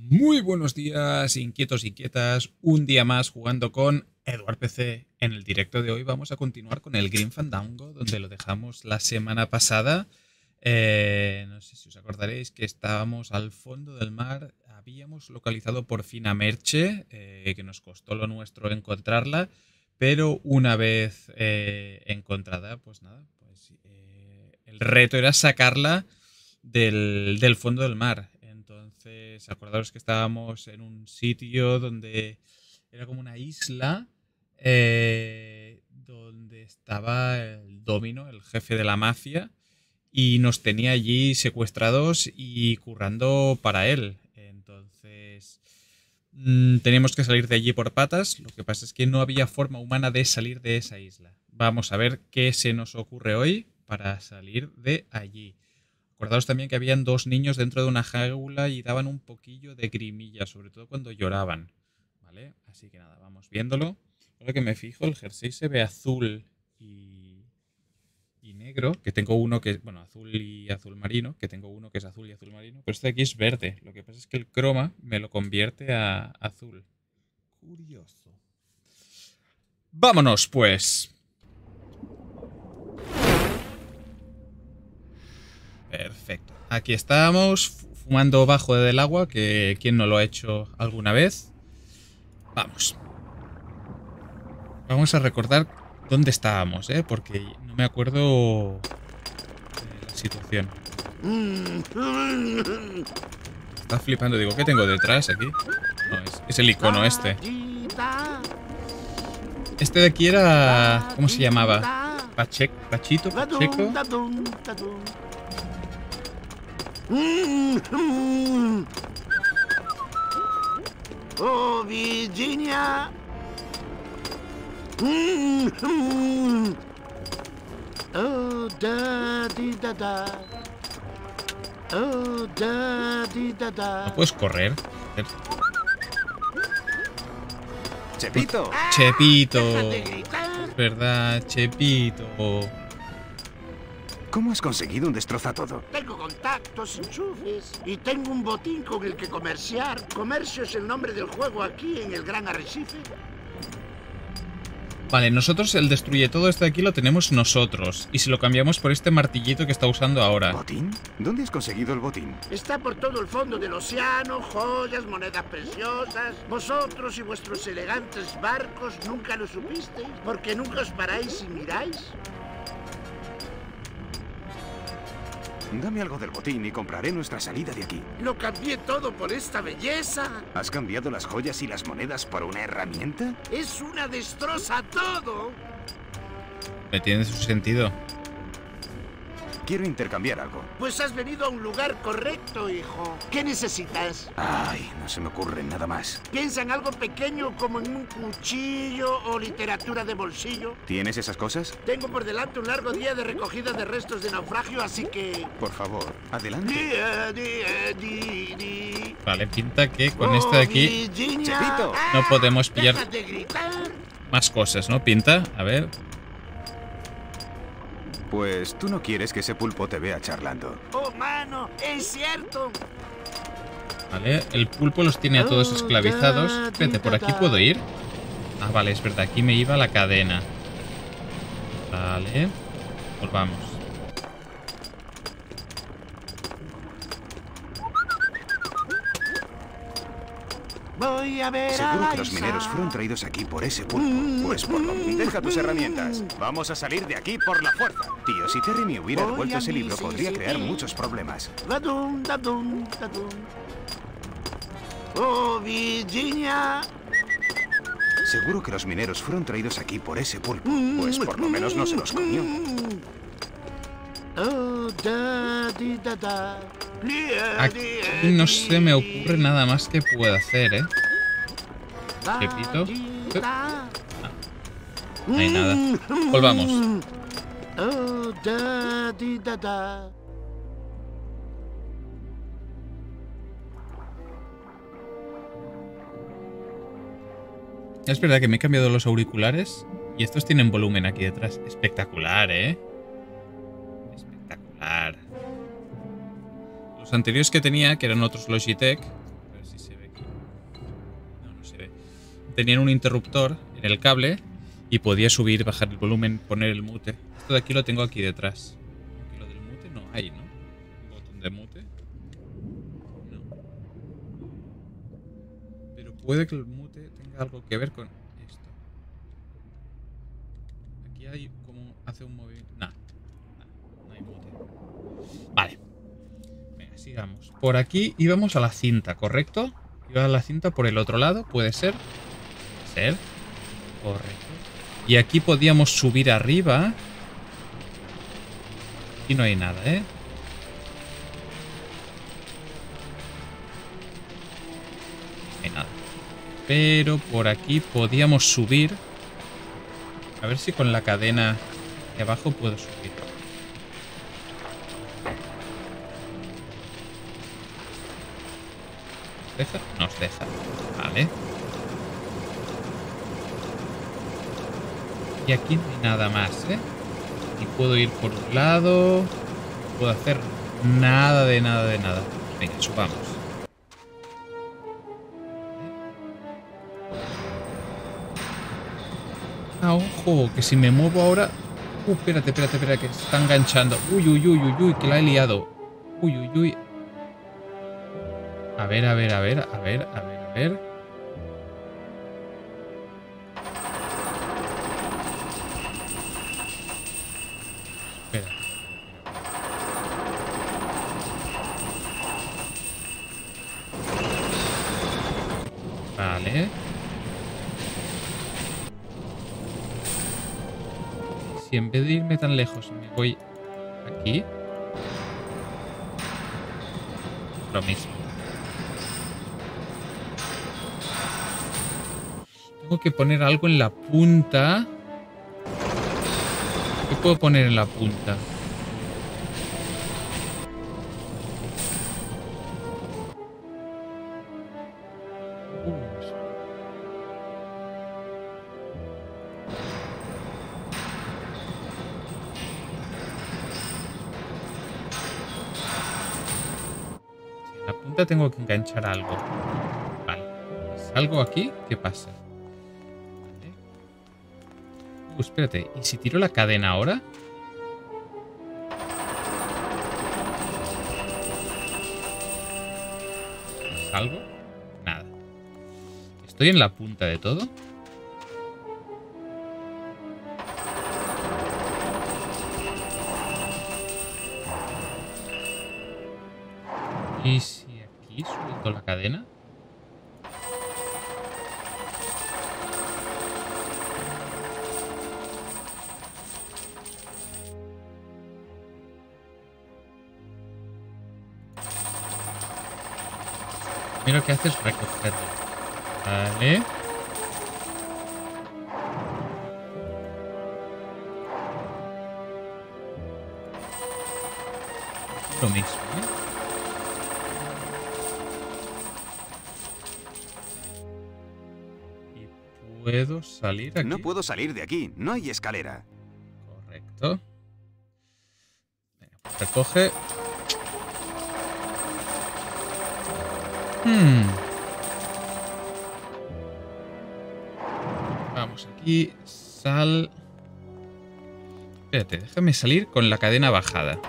Muy buenos días, inquietos, inquietas. Un día más jugando con Eduard PC. En el directo de hoy vamos a continuar con el Grim Fandango, donde lo dejamos la semana pasada. No sé si os acordaréis que estábamos al fondo del mar. Habíamos localizado por fin a Merche, que nos costó lo nuestro encontrarla. Pero una vez encontrada, pues nada, el reto era sacarla del fondo del mar. Entonces, acordaros que estábamos en un sitio donde era como una isla, donde estaba el Domino, el jefe de la mafia, y nos tenía allí secuestrados y currando para él. Entonces, teníamos que salir de allí por patas. Lo que pasa es que no había forma humana de salir de esa isla. Vamos a ver qué se nos ocurre hoy para salir de allí. Acordaos también que habían dos niños dentro de una jaula y daban un poquillo de grimilla, sobre todo cuando lloraban. ¿Vale? Así que nada, vamos viéndolo. Ahora que me fijo, el jersey se ve azul y negro, que tengo uno que es, bueno, azul y azul marino, que tengo uno que es azul y azul marino, pero este de aquí es verde. Lo que pasa es que el croma me lo convierte a azul. Curioso. Vámonos, pues. Perfecto. Aquí estamos, fumando bajo del agua, que quien no lo ha hecho alguna vez. Vamos. Vamos a recordar dónde estábamos, porque no me acuerdo de la situación. Está flipando, digo, ¿qué tengo detrás aquí? No, es el icono este. Este de aquí era... ¿cómo se llamaba? Pachito, Pacheco. Oh, Virginia. Oh, daddy, da, da. Oh, daddy, da, da. ¿No puedes correr? ¡Chepito! Chepito. Déjate gritar. Es verdad, Chepito. ¿Cómo has conseguido un destroza-todo? Tengo contactos, enchufes y tengo un botín con el que comerciar. Comercio es el nombre del juego aquí en el Gran Arrecife. Vale, nosotros el destruye todo esto de aquí lo tenemos nosotros. Y si lo cambiamos por este martillito que está usando ahora. ¿Botín? ¿Dónde has conseguido el botín? Está por todo el fondo del océano, joyas, monedas preciosas. Vosotros y vuestros elegantes barcos nunca lo supisteis, porque nunca os paráis y miráis. Dame algo del botín y compraré nuestra salida de aquí. Lo cambié todo por esta belleza. ¿Has cambiado las joyas y las monedas por una herramienta? Es una destroza todo. Me tiene su sentido. Quiero intercambiar algo. Pues has venido a un lugar correcto, hijo. ¿Qué necesitas? Ay, no se me ocurre nada más. Piensa en algo pequeño como en un cuchillo o literatura de bolsillo. ¿Tienes esas cosas? Tengo por delante un largo día de recogida de restos de naufragio, así que... Por favor, adelante. Vale, pinta que con este de aquí Chepito. no podemos pillar Deja de gritar. más cosas, ¿no? Pinta, a ver. Pues tú no quieres que ese pulpo te vea charlando. Oh, mano, es cierto. Vale, el pulpo los tiene a todos esclavizados. Espérate, ¿por aquí puedo ir? Ah, vale, es verdad, aquí me iba la cadena. Vale, pues vamos. Voy a ver Seguro a que los Liza. mineros fueron traídos aquí por ese pulpo. Pues por lo... Deja tus herramientas. Vamos a salir de aquí por la fuerza. Tío, si Terry me hubiera Voy devuelto a ese libro, mi podría crear CCP. muchos problemas. Dadum, dadum, dadum. Oh, Virginia. Seguro que los mineros fueron traídos aquí por ese pulpo. Pues por lo menos no se los comió. Oh, daddy, da, da. Aquí no se me ocurre nada más que pueda hacer, ¿eh? Chepito. No hay nada. Volvamos. Oh, daddy, da, da. Es verdad que me he cambiado los auriculares y estos tienen volumen aquí detrás. Espectacular, ¿eh? Espectacular. Los anteriores que tenía, que eran otros Logitech, a ver si se ve tenían un interruptor en el cable y podía subir, bajar el volumen, poner el mute. Esto de aquí lo tengo aquí detrás. Aquí lo del mute no hay, ¿no? ¿Un botón de mute? No. Pero puede que el mute tenga algo que ver con esto. Aquí hay como hace un movimiento. No hay mute. Vale. Venga, sigamos. Por aquí íbamos a la cinta, ¿correcto? Iba a la cinta por el otro lado, ¿puede ser? ¿Puede ser? Correcto. Y aquí podíamos subir arriba. Aquí no hay nada, ¿eh? No hay nada. Pero por aquí podíamos subir. A ver si con la cadena de abajo puedo subir. ¿Nos deja? Nos deja. Vale. Y aquí no hay nada más, ¿eh? Y puedo ir por un lado. No puedo hacer nada de nada de nada. Venga, subamos. Ah, ojo, que si me muevo ahora... espérate, que se está enganchando. Uy, que la he liado. Uy. A ver. Espera. Vale. Si en vez de irme tan lejos me voy aquí, lo mismo. Tengo que poner algo en la punta. ¿Qué puedo poner en la punta? En la punta tengo que enganchar algo. Vale. ¿Salgo aquí? ¿Qué pasa? Espérate, ¿y si tiro la cadena ahora? ¿Salgo? Nada. ¿Estoy en la punta de todo? ¿Y si aquí suelto la cadena? Mira lo que hace es recogerlo. Vale. Lo mismo, ¿eh? Y puedo salir aquí. No puedo salir de aquí. No hay escalera. Correcto. Venga, pues recoge. Vamos aquí. Sal. Espérate, déjame salir con la cadena bajada.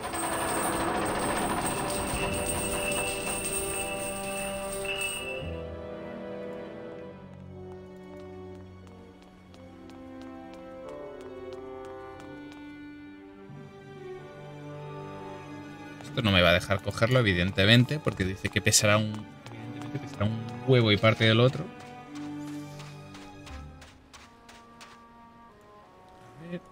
Esto no me va a dejar cogerlo, evidentemente, porque dice que pesará un huevo y parte del otro. A ver.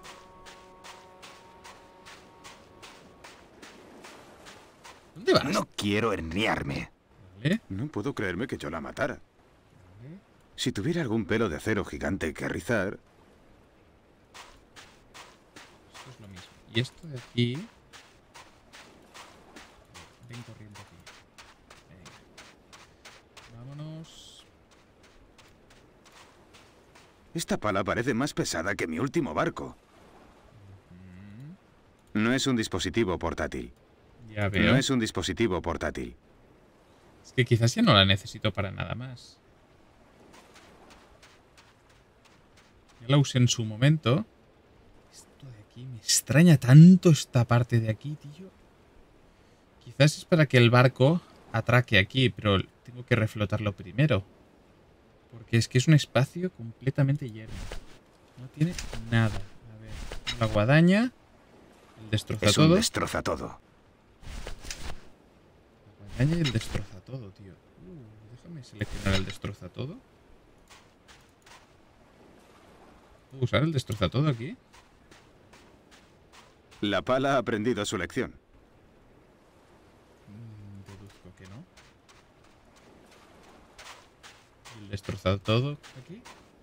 ¿Dónde vas? No quiero herniarme. ¿Vale? No puedo creerme que yo la matara. Vale. Si tuviera algún pelo de acero gigante que rizar... Esto es lo mismo. Y esto de aquí... Ven corriendo aquí. Venga. Vámonos. Esta pala parece más pesada que mi último barco. No es un dispositivo portátil. Ya veo. No es un dispositivo portátil. Es que quizás ya no la necesito para nada más. Ya la usé en su momento. Esto de aquí me extraña tanto esta parte de aquí, tío. Quizás es para que el barco atraque aquí, pero tengo que reflotarlo primero. Porque es que es un espacio completamente lleno. No tiene nada. A ver, la guadaña. El destroza Es todo. un destroza todo. La guadaña y el destroza todo, tío. Déjame seleccionar el destroza todo. ¿Puedo usar el destroza todo aquí? La pala ha aprendido su lección. Deduzco que no. ¿Y el destroza todo aquí?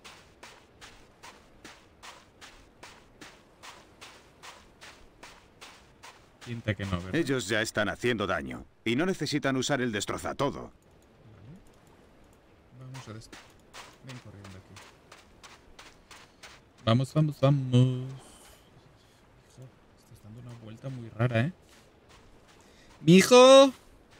Pinta que no, ¿verdad? Ellos ya están haciendo daño y no necesitan usar el destroza todo. Vamos a ven corriendo aquí. Vamos, vamos, vamos. Estás dando una vuelta muy rara, ¿eh? ¡Mijo!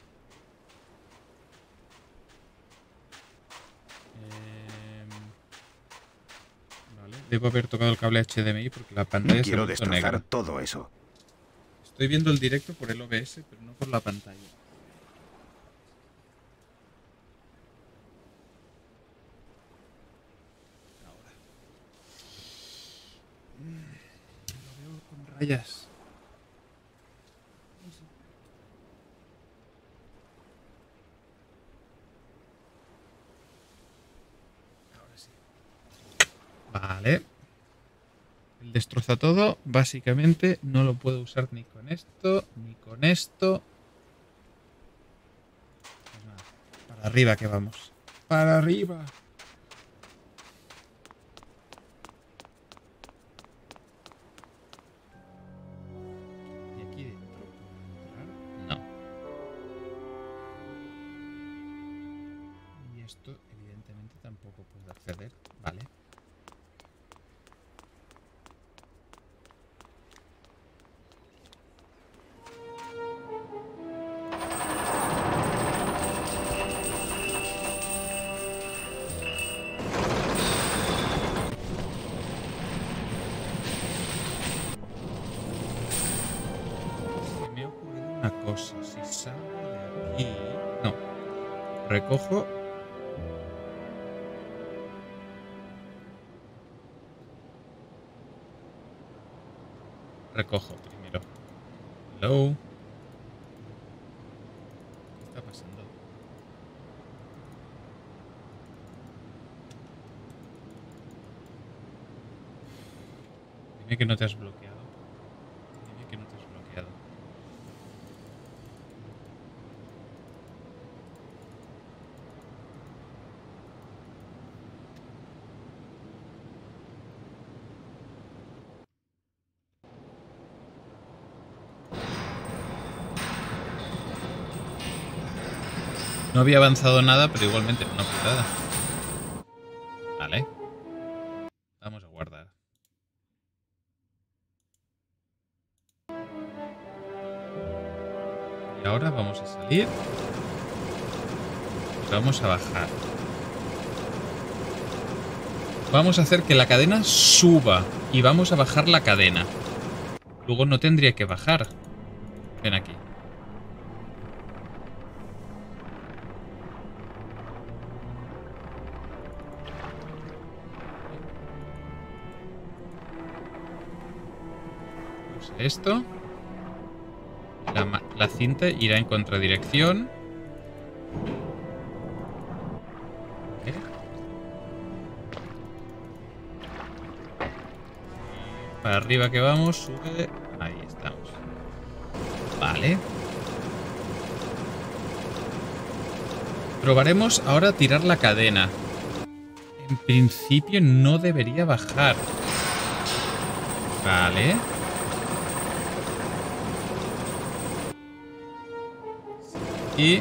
Vale, debo haber tocado el cable HDMI porque la pantalla No se ha quiero vuelto destrozar negra. todo eso. Estoy viendo el directo por el OBS, pero no por la pantalla. Ahora. Lo veo con rayas. Ahora sí. Vale. El destroza todo, básicamente no lo puedo usar ni con esto, ni con esto. Pues nada, para arriba que vamos. ¡Para arriba! ¿Y aquí dentro puedo entrar? No. Y esto evidentemente tampoco puedo acceder, ¿vale? Si salgo de aquí... No. Recojo... Recojo primero. Hello. ¿Qué está pasando? Dime que no te has bloqueado. Dime que no te has bloqueado. No había avanzado nada, pero igualmente una putada. Vale. Vamos a guardar. Y ahora vamos a salir. Y vamos a bajar. Vamos a hacer que la cadena suba. Y vamos a bajar la cadena. Luego no tendría que bajar. Ven aquí. Esto. La cinta irá en contradirección. ¿Qué? Para arriba que vamos, sube. Ahí estamos. Vale. Probaremos ahora tirar la cadena. En principio no debería bajar. Vale. Y...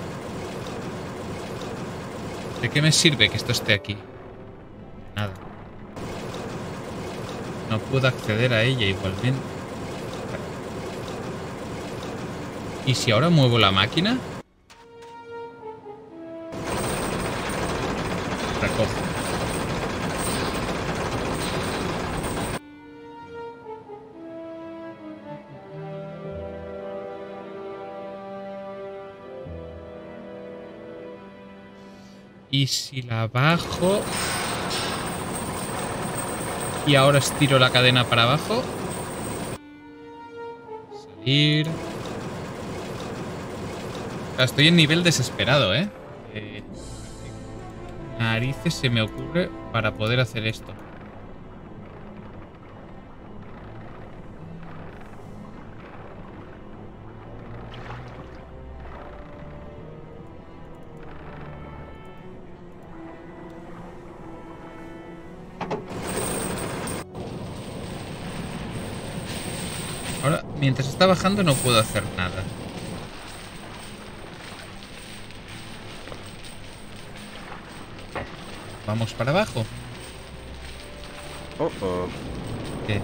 ¿de qué me sirve que esto esté aquí? Nada. No puedo acceder a ella igualmente. ¿Y si ahora muevo la máquina? Recojo. Y si la bajo... Y ahora estiro la cadena para abajo. Salir... Estoy en nivel desesperado, ¿eh? Narices se me ocurre para poder hacer esto. Ahora, mientras está bajando no puedo hacer nada. Vamos para abajo. Oh, oh. ¿Qué?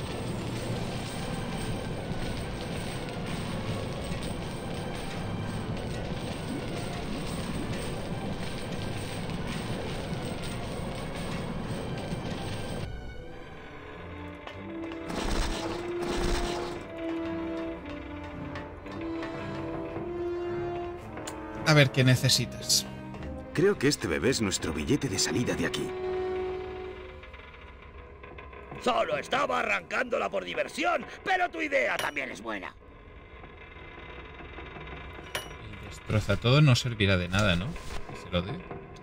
A ver, ¿qué necesitas? Creo que este bebé es nuestro billete de salida de aquí. Solo estaba arrancándola por diversión, pero tu idea también es buena. Y destroza todo, no servirá de nada, ¿no? Que se lo dé.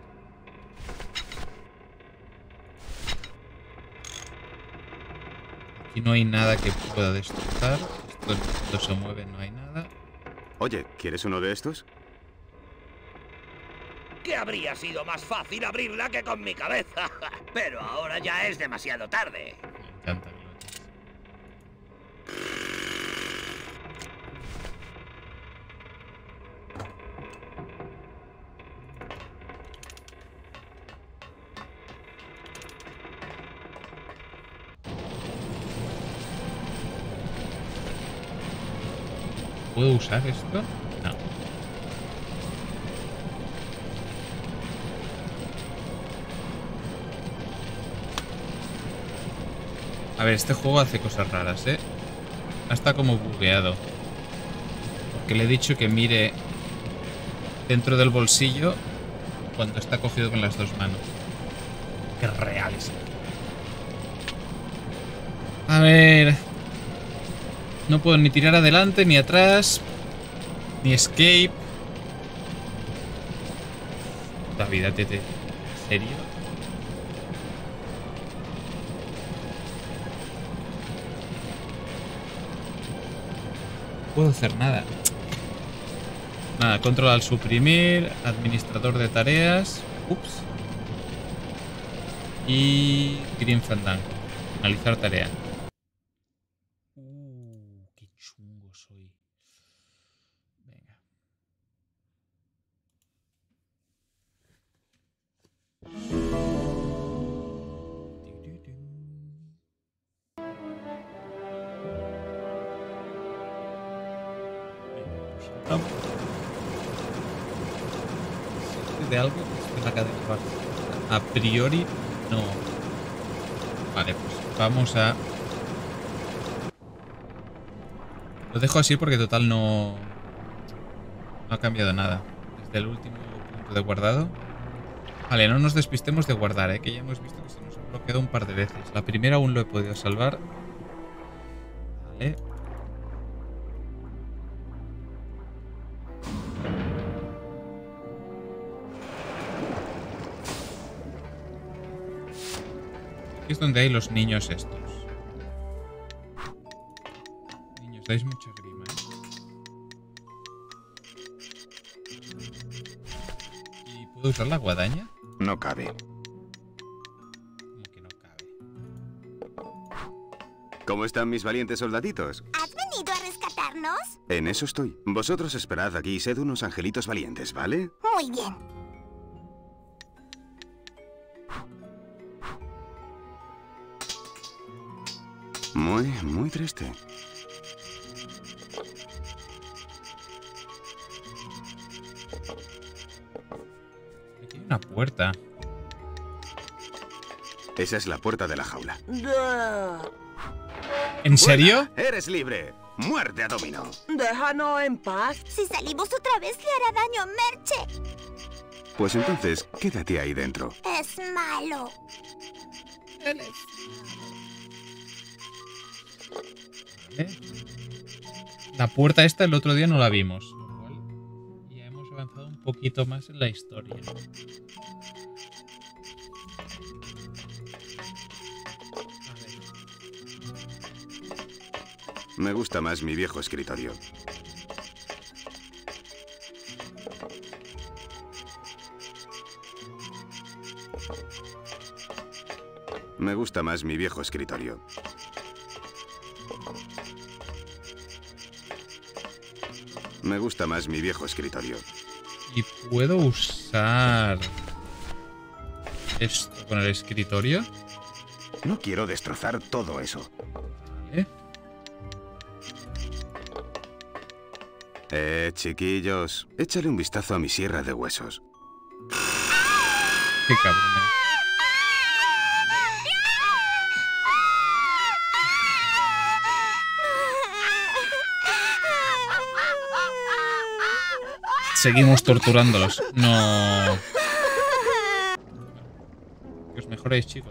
Aquí no hay nada que pueda destrozar. Esto se mueve, no hay nada. Oye, ¿quieres uno de estos? Que habría sido más fácil abrirla que con mi cabeza. Pero ahora ya es demasiado tarde. Me encanta que lo hagas. ¿Puedo usar esto? No. A ver, este juego hace cosas raras, ¿eh? Está como bugueado. Porque le he dicho que mire dentro del bolsillo cuando está cogido con las dos manos. Qué real es. A ver... No puedo ni tirar adelante, ni atrás, ni escape. La vida, tete. ¿En serio? No puedo hacer nada. Nada, control al suprimir, administrador de tareas. Ups. Y Grim Fandango. Finalizar tarea. Qué chungo soy. Venga. De algo que esté en la cadena baja. A priori no. Vale, pues vamos a... Lo dejo así porque total no ha cambiado nada desde el último punto de guardado. Vale, no nos despistemos de guardar, que ya hemos visto que se nos ha bloqueado un par de veces. La primera aún lo he podido salvar. Vale. Aquí es donde hay los niños estos. Niños, dais mucha grima, ¿Y puedo usar la guadaña? No cabe. Como que no cabe. ¿Cómo están mis valientes soldaditos? ¿Has venido a rescatarnos? En eso estoy. Vosotros esperad aquí y sed unos angelitos valientes, ¿vale? Muy bien. Muy triste. Aquí hay una puerta. Esa es la puerta de la jaula. ¿En serio? Buena, eres libre. Muerte a Domino. Déjanos en paz. Si salimos otra vez le hará daño a Merche. Pues entonces, quédate ahí dentro. Es malo. Vale. La puerta esta el otro día no la vimos, lo cual ya hemos avanzado un poquito más en la historia. Me gusta más mi viejo escritorio. Me gusta más mi viejo escritorio. Me gusta más mi viejo escritorio. ¿Y puedo usar esto con el escritorio? No quiero destrozar todo eso. Vale. Chiquillos, échale un vistazo a mi sierra de huesos. Qué cabrón. Seguimos torturándolos. No. Que os mejoréis, chicos.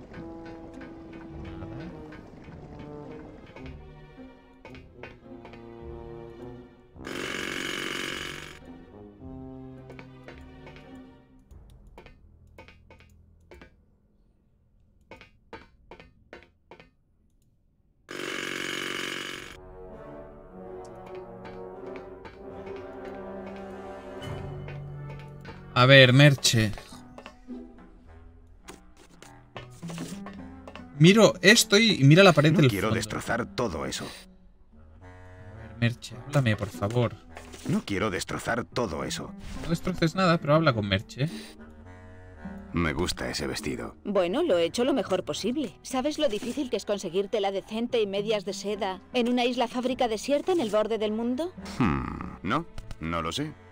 A ver, Merche. Miro esto y mira la pared No del quiero fondo. destrozar todo eso. A ver, Merche, háblame, por favor. No quiero destrozar todo eso. No destroces nada, pero habla con Merche. Me gusta ese vestido. Bueno, lo he hecho lo mejor posible. ¿Sabes lo difícil que es conseguir tela decente y medias de seda en una isla fábrica desierta en el borde del mundo? No, no lo sé.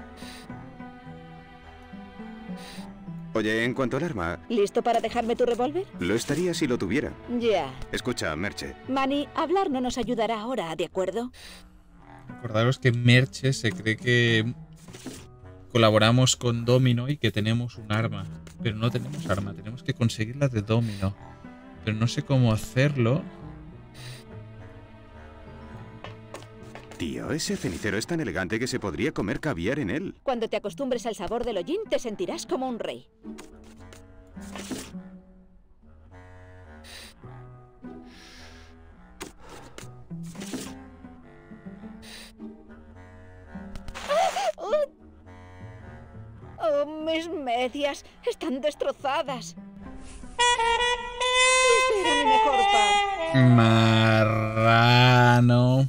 Oye, en cuanto al arma, ¿Listo para dejarme tu revólver? lo estaría si lo tuviera. Ya. Escucha, Merche. Manny, hablar no nos ayudará ahora, ¿de acuerdo? Recordaros que Merche se cree que colaboramos con Domino y que tenemos un arma. Pero no tenemos arma, tenemos que conseguirla de Domino. Pero no sé cómo hacerlo. Tío, ese cenicero es tan elegante que se podría comer caviar en él. Cuando te acostumbres al sabor del hollín, te sentirás como un rey. ¡Oh, mis medias! Están destrozadas. Y este era mi mejor par. Marrano.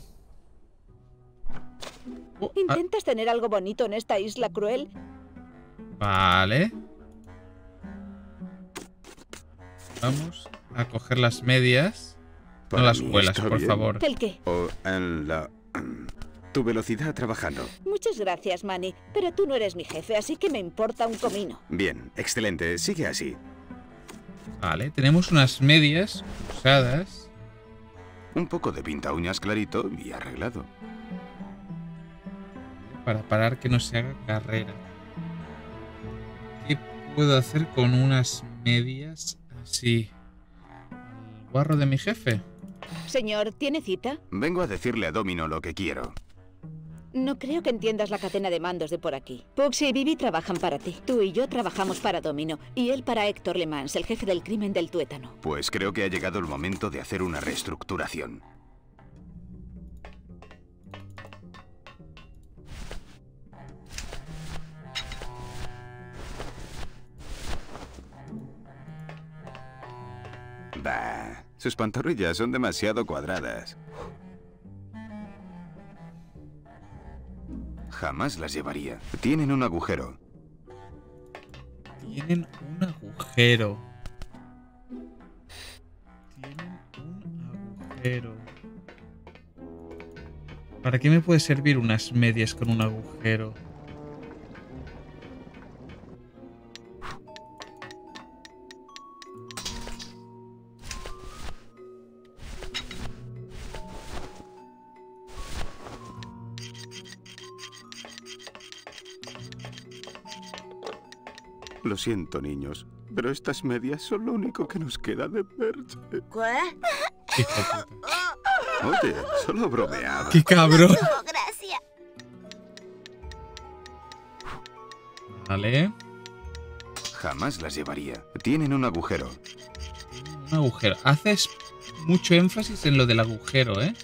¿Intentas tener algo bonito en esta isla cruel? Vale. Vamos a coger las medias. No Para las mí cuelas, está por bien. favor. ¿El qué? O en la... tu velocidad trabajando. Muchas gracias, Manny, pero tú no eres mi jefe, así que me importa un comino. Bien, excelente. Sigue así. Vale, tenemos unas medias usadas. Un poco de pinta uñas clarito y arreglado. Para parar que no se haga carrera. ¿Qué puedo hacer con unas medias así? ¿El guarro de mi jefe? Señor, ¿tiene cita? Vengo a decirle a Domino lo que quiero. No creo que entiendas la cadena de mandos de por aquí. Puxi y Bibi trabajan para ti. Tú y yo trabajamos para Domino. Y él para Héctor Le Mans, el jefe del crimen del tuétano. Pues creo que ha llegado el momento de hacer una reestructuración. Bah, sus pantorrillas son demasiado cuadradas. Jamás las llevaría. Tienen un agujero. Tienen un agujero. Tienen un agujero. ¿Para qué me puede servir unas medias con un agujero? Lo siento, niños, pero estas medias son lo único que nos queda de Merche. ¿Qué? Hijo de puta. Oye, solo bromeaba. ¡Qué cabrón! Oh, gracias. Vale. Jamás las llevaría. Tienen un agujero. Un agujero. Haces mucho énfasis en lo del agujero, ¿eh?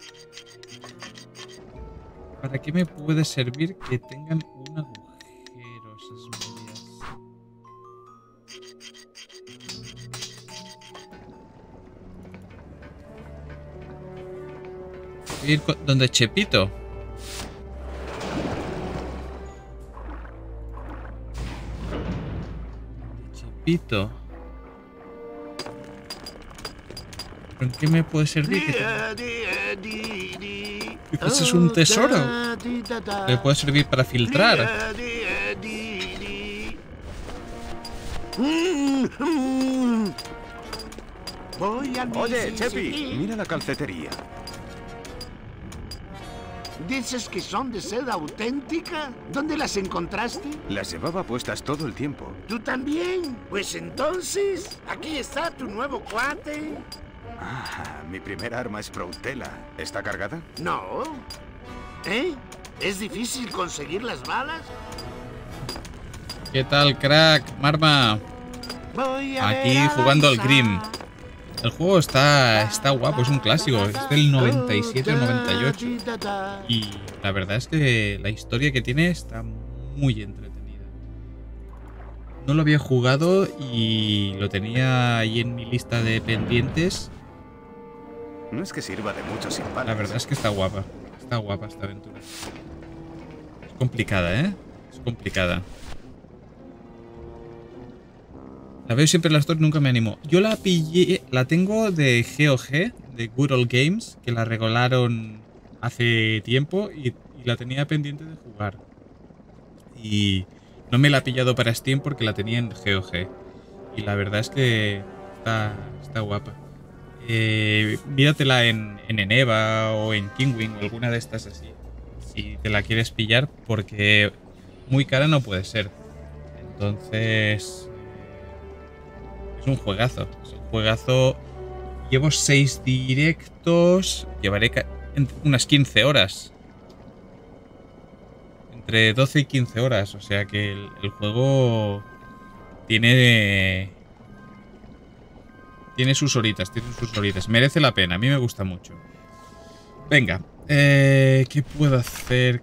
¿Para qué me puede servir que tengan un agujero esas medias? Voy a ir donde Chepito. Chepito. ¿En qué me puede servir? ¿Quizás es un tesoro? ¿Le puede servir para filtrar? Voy al Oye, Mississippi. Chepi, mira la calcetería. ¿Dices que son de seda auténtica? ¿Dónde las encontraste? Las llevaba puestas todo el tiempo. ¿Tú también? Pues entonces, aquí está tu nuevo cuate. Ah, mi primer arma es Proutela. ¿Está cargada? No. ¿Eh? ¿Es difícil conseguir las balas? ¿Qué tal, crack? Marma. Voy a Aquí ver a jugando al Liza. Grim. El juego está guapo, es un clásico. Es del 97 o 98. Y la verdad es que la historia que tiene está muy entretenida. No lo había jugado y lo tenía ahí en mi lista de pendientes. No es que sirva de mucho sin balas. La verdad es que está guapa. Está guapa esta aventura. Es complicada, ¿eh? Es complicada. La veo siempre en las stores, nunca me animo. Yo la pillé, la tengo de GOG, de Good Old Games, que la regalaron hace tiempo y la tenía pendiente de jugar. Y no me la he pillado para Steam porque la tenía en GOG. Y la verdad es que está guapa. Míratela en Eneba o en Kingwing o alguna de estas así. Si te la quieres pillar, porque muy cara no puede ser. Entonces... es un juegazo. Es un juegazo. Llevo 6 directos. Llevaré unas 15 horas. Entre 12 y 15 horas. O sea que el juego tiene sus horitas. Tiene sus horitas. Merece la pena. A mí me gusta mucho. Venga. ¿Qué puedo hacer?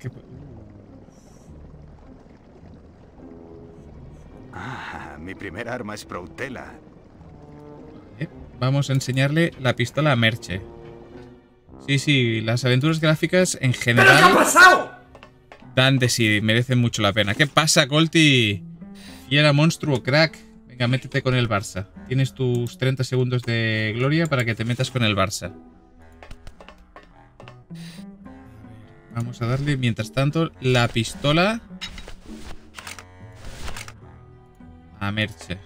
Ah, mi primer arma es Proutela. Vamos a enseñarle la pistola a Merche. Sí, las aventuras gráficas en general... ¿Pero qué ha pasado? Dan de sí, merecen mucho la pena. ¿Qué pasa, Colty? Y era monstruo, crack. Venga, métete con el Barça. Tienes tus 30 segundos de gloria para que te metas con el Barça. Vamos a darle, mientras tanto, la pistola a Merche.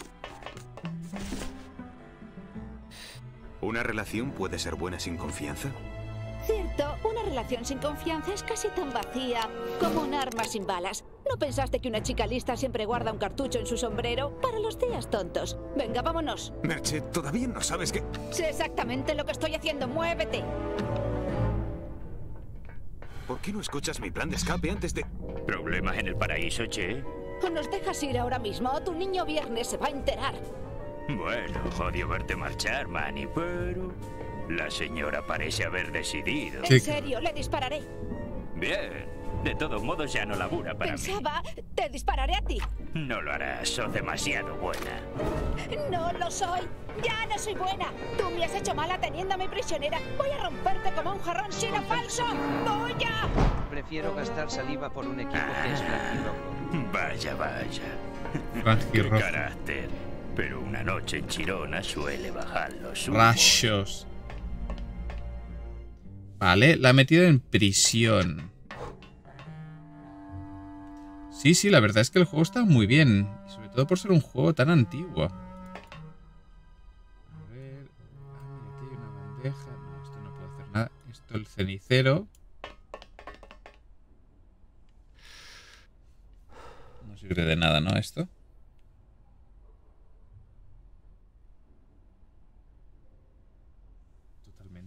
¿Una relación puede ser buena sin confianza? Cierto, una relación sin confianza es casi tan vacía como un arma sin balas. ¿No pensaste que una chica lista siempre guarda un cartucho en su sombrero para los días tontos? Venga, vámonos. Merche, todavía no sabes que... Sé exactamente lo que estoy haciendo. ¡Muévete! ¿Por qué no escuchas mi plan de escape antes de...? ¿Problemas en el paraíso, che? O nos dejas ir ahora mismo o tu niño viernes se va a enterar. Bueno, jodido verte marchar, Manny, pero... la señora parece haber decidido. En serio, le dispararé. Bien. De todos modos, ya no labura para mí. Pensaba, te dispararé a ti. No lo harás, sos demasiado buena. No lo soy. Ya no soy buena. Tú me has hecho mala teniéndome prisionera. Voy a romperte como un jarrón chino falso. ¡Voy a! Prefiero gastar saliva por un equipo que es blanquirrojo. Vaya, vaya. Qué Blanquirrojo. carácter. Pero una noche en Chirona suele bajar los humos. Rayos. Vale, la ha metido en prisión. Sí, la verdad es que el juego está muy bien. Y sobre todo por ser un juego tan antiguo. A ver... mira, aquí hay una bandeja. No, esto no puedo hacer nada. Esto el cenicero. No sirve de nada, ¿no? Esto.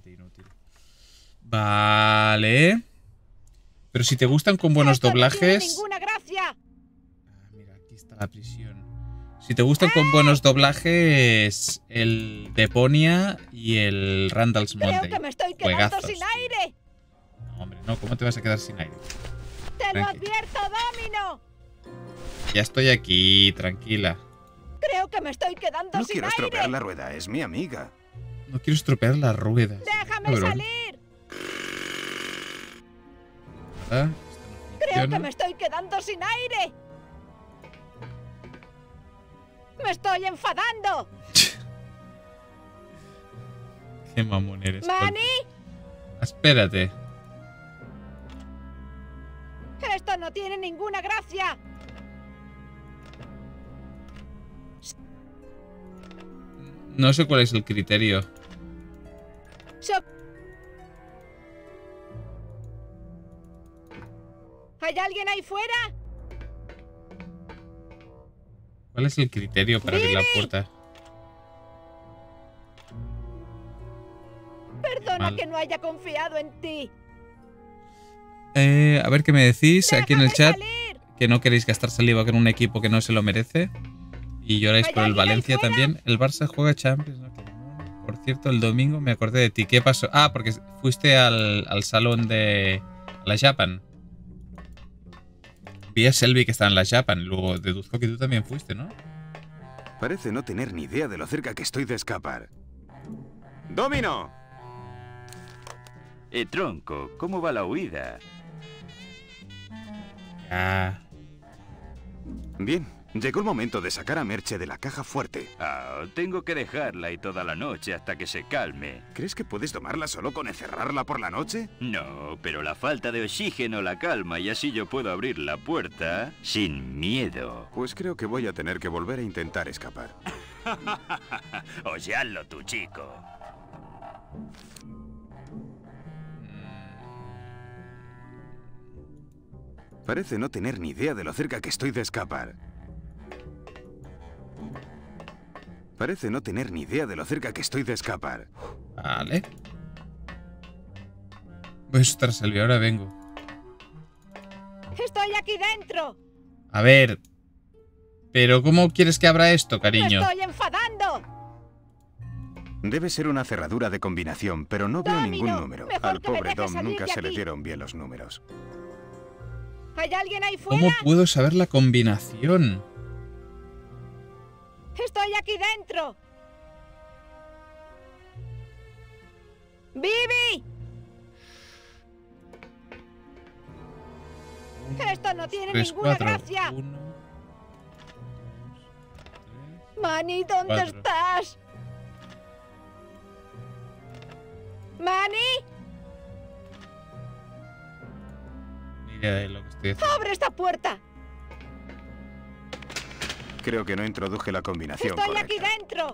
completamente inútil. Vale. Pero si te gustan con buenos doblajes... No tiene ninguna gracia. Ah, mira, aquí está la prisión. Si te gustan con buenos doblajes, el Deponia y el Randall's Mountain. Creo que me estoy quedando sin aire. No, hombre, no. ¿Cómo te vas a quedar sin aire? Te lo advierto, Domino. Ya estoy aquí, tranquila. Creo que me estoy quedando sin aire. No quiero estropear la rueda, es mi amiga. No quiero estropear las ruedas. Déjame salir. ¿Verdad? Creo que me estoy quedando sin aire. ¡Me estoy enfadando! Qué mamón eres. ¡Manny! Espérate. ¡Esto no tiene ninguna gracia! No sé cuál es el criterio. ¿Hay alguien ahí fuera? ¿Cuál es el criterio para abrir la puerta? Perdona que no haya confiado en ti. A ver qué me decís aquí en el chat. Salir. Que no queréis gastar saliva con un equipo que no se lo merece. Y lloráis por el Valencia también. El Barça juega Champions, ¿no? Por cierto, el domingo me acordé de ti. ¿Qué pasó? Ah, porque fuiste al salón de la Japan. Vi a Selby que estaba en la Japan. Luego deduzco que tú también fuiste, ¿no? Parece no tener ni idea de lo cerca que estoy de escapar. ¡Domino! Tronco, ¿cómo va la huida? Ya. Bien, llegó el momento de sacar a Merche de la caja fuerte. Tengo que dejarla y toda la noche hasta que se calme. ¿Crees que puedes domarla solo con encerrarla por la noche? No, pero la falta de oxígeno la calma y así yo puedo abrir la puerta sin miedo. Pues creo que voy a tener que volver a intentar escapar. Oye, hazlo tú, chico. Parece no tener ni idea de lo cerca que estoy de escapar. Parece no tener ni idea de lo cerca que estoy de escapar. Vale. Pues ostras, Selby, ahora vengo. ¡Estoy aquí dentro! A ver. Pero ¿cómo quieres que abra esto, cariño? ¡Me estoy enfadando! Debe ser una cerradura de combinación, pero no veo Domino, ningún número. mejor Al que me pobre dejes Dom salir nunca de se le aquí. dieron bien los números. ¿Hay alguien ahí fuera? ¿Cómo puedo saber la combinación? ¡Estoy aquí dentro! ¡Bibi! ¡Esto no tiene 3, ninguna 4, gracia! 1, 2, 3. ¡Manny, ¿dónde 4. estás? ¡Manny! Ni idea de lo que estoy haciendo. ¡Abre esta puerta! Creo que no introduje la combinación ¡Estoy correcta. aquí dentro!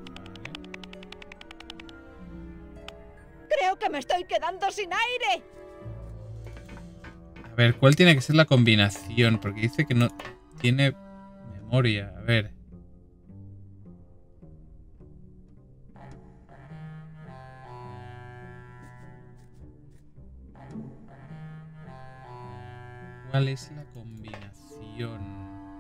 Creo que me estoy quedando sin aire. A ver, ¿cuál tiene que ser la combinación? Porque dice que no tiene memoria. A ver. ¿Cuál es la combinación?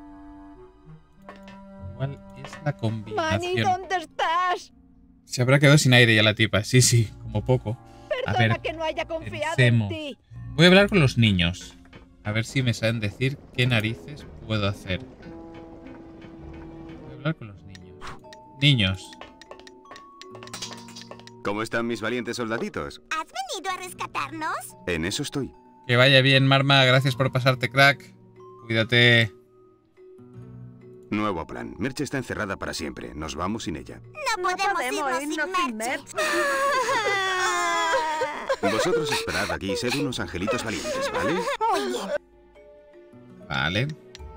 ¿Cuál es la Manny, combinación? ¿dónde estás? Se habrá quedado sin aire ya la tipa. Sí, sí, como poco. A Perdona ver, que no haya confiado pensemos. en ti. Voy a hablar con los niños. A ver si me saben decir qué narices puedo hacer. Voy a hablar con los niños. Niños. ¿Cómo están mis valientes soldaditos? ¿Has venido a rescatarnos? En eso estoy. Que vaya bien, Marma. Gracias por pasarte, crack. Cuídate. Nuevo plan. Merche está encerrada para siempre. Nos vamos sin ella. No podemos irnos sin Merche. Vosotros esperad aquí y sed unos angelitos valientes, ¿vale? Muy bien. Vale.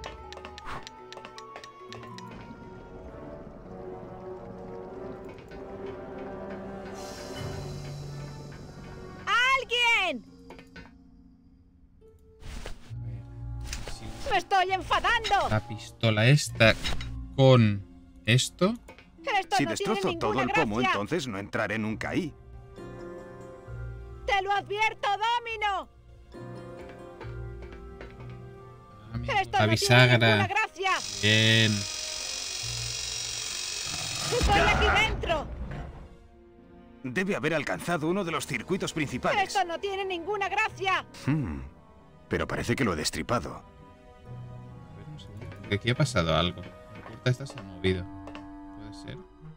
¡Alguien! ¡Me estoy enfadando! La pistola esta con esto. Esto Si no tiene destrozo todo ninguna el pomo, gracia. entonces no entraré nunca ahí. ¡Te lo advierto, Domino! Ah, mira, ¡Esto la no tiene bisagra. ninguna gracia! Bien. ¡Estoy aquí dentro! Debe haber alcanzado uno de los circuitos principales. ¡Esto no tiene ninguna gracia! Pero parece que lo he destripado. A ver, un segundo, porque aquí ha pasado algo. La puerta esta se ha movido. ¿Puede ser?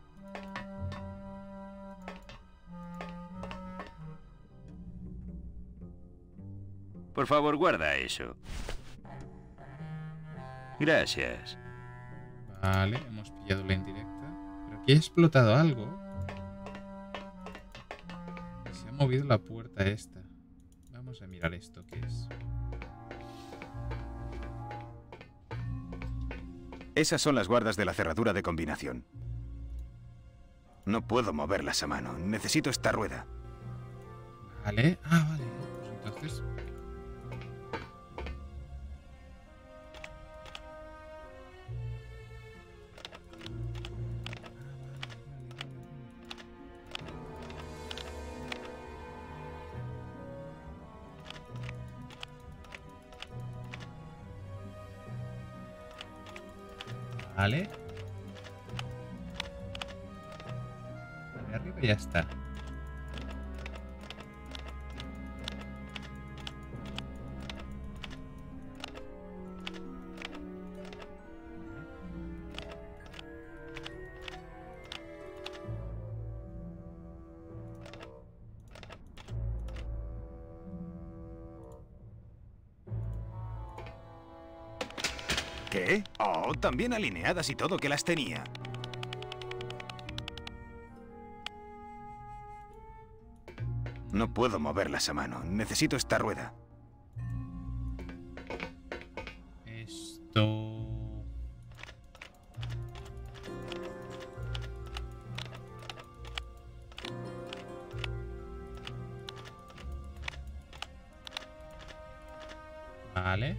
Por favor, guarda eso. Gracias. Vale, hemos pillado la indirecta. Pero aquí ha explotado algo. Se ha movido la puerta esta. Vamos a mirar esto que es. Esas son las guardas de la cerradura de combinación. No puedo moverlas a mano. Necesito esta rueda. Vale. Ah, vale. Pues entonces... Vale. De arriba ya está. ¿Qué? Oh, también alineadas y todo, que las tenía. No puedo moverlas a mano. Necesito esta rueda. Esto... Vale.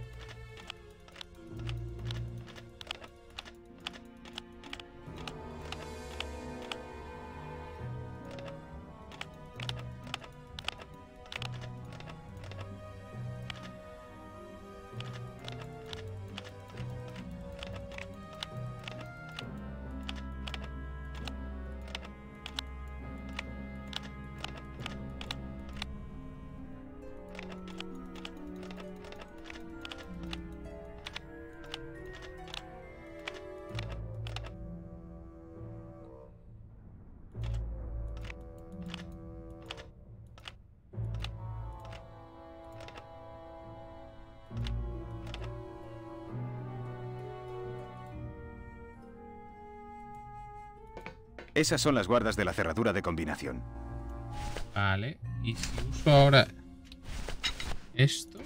Esas son las guardas de la cerradura de combinación. Vale. Y si uso ahora esto...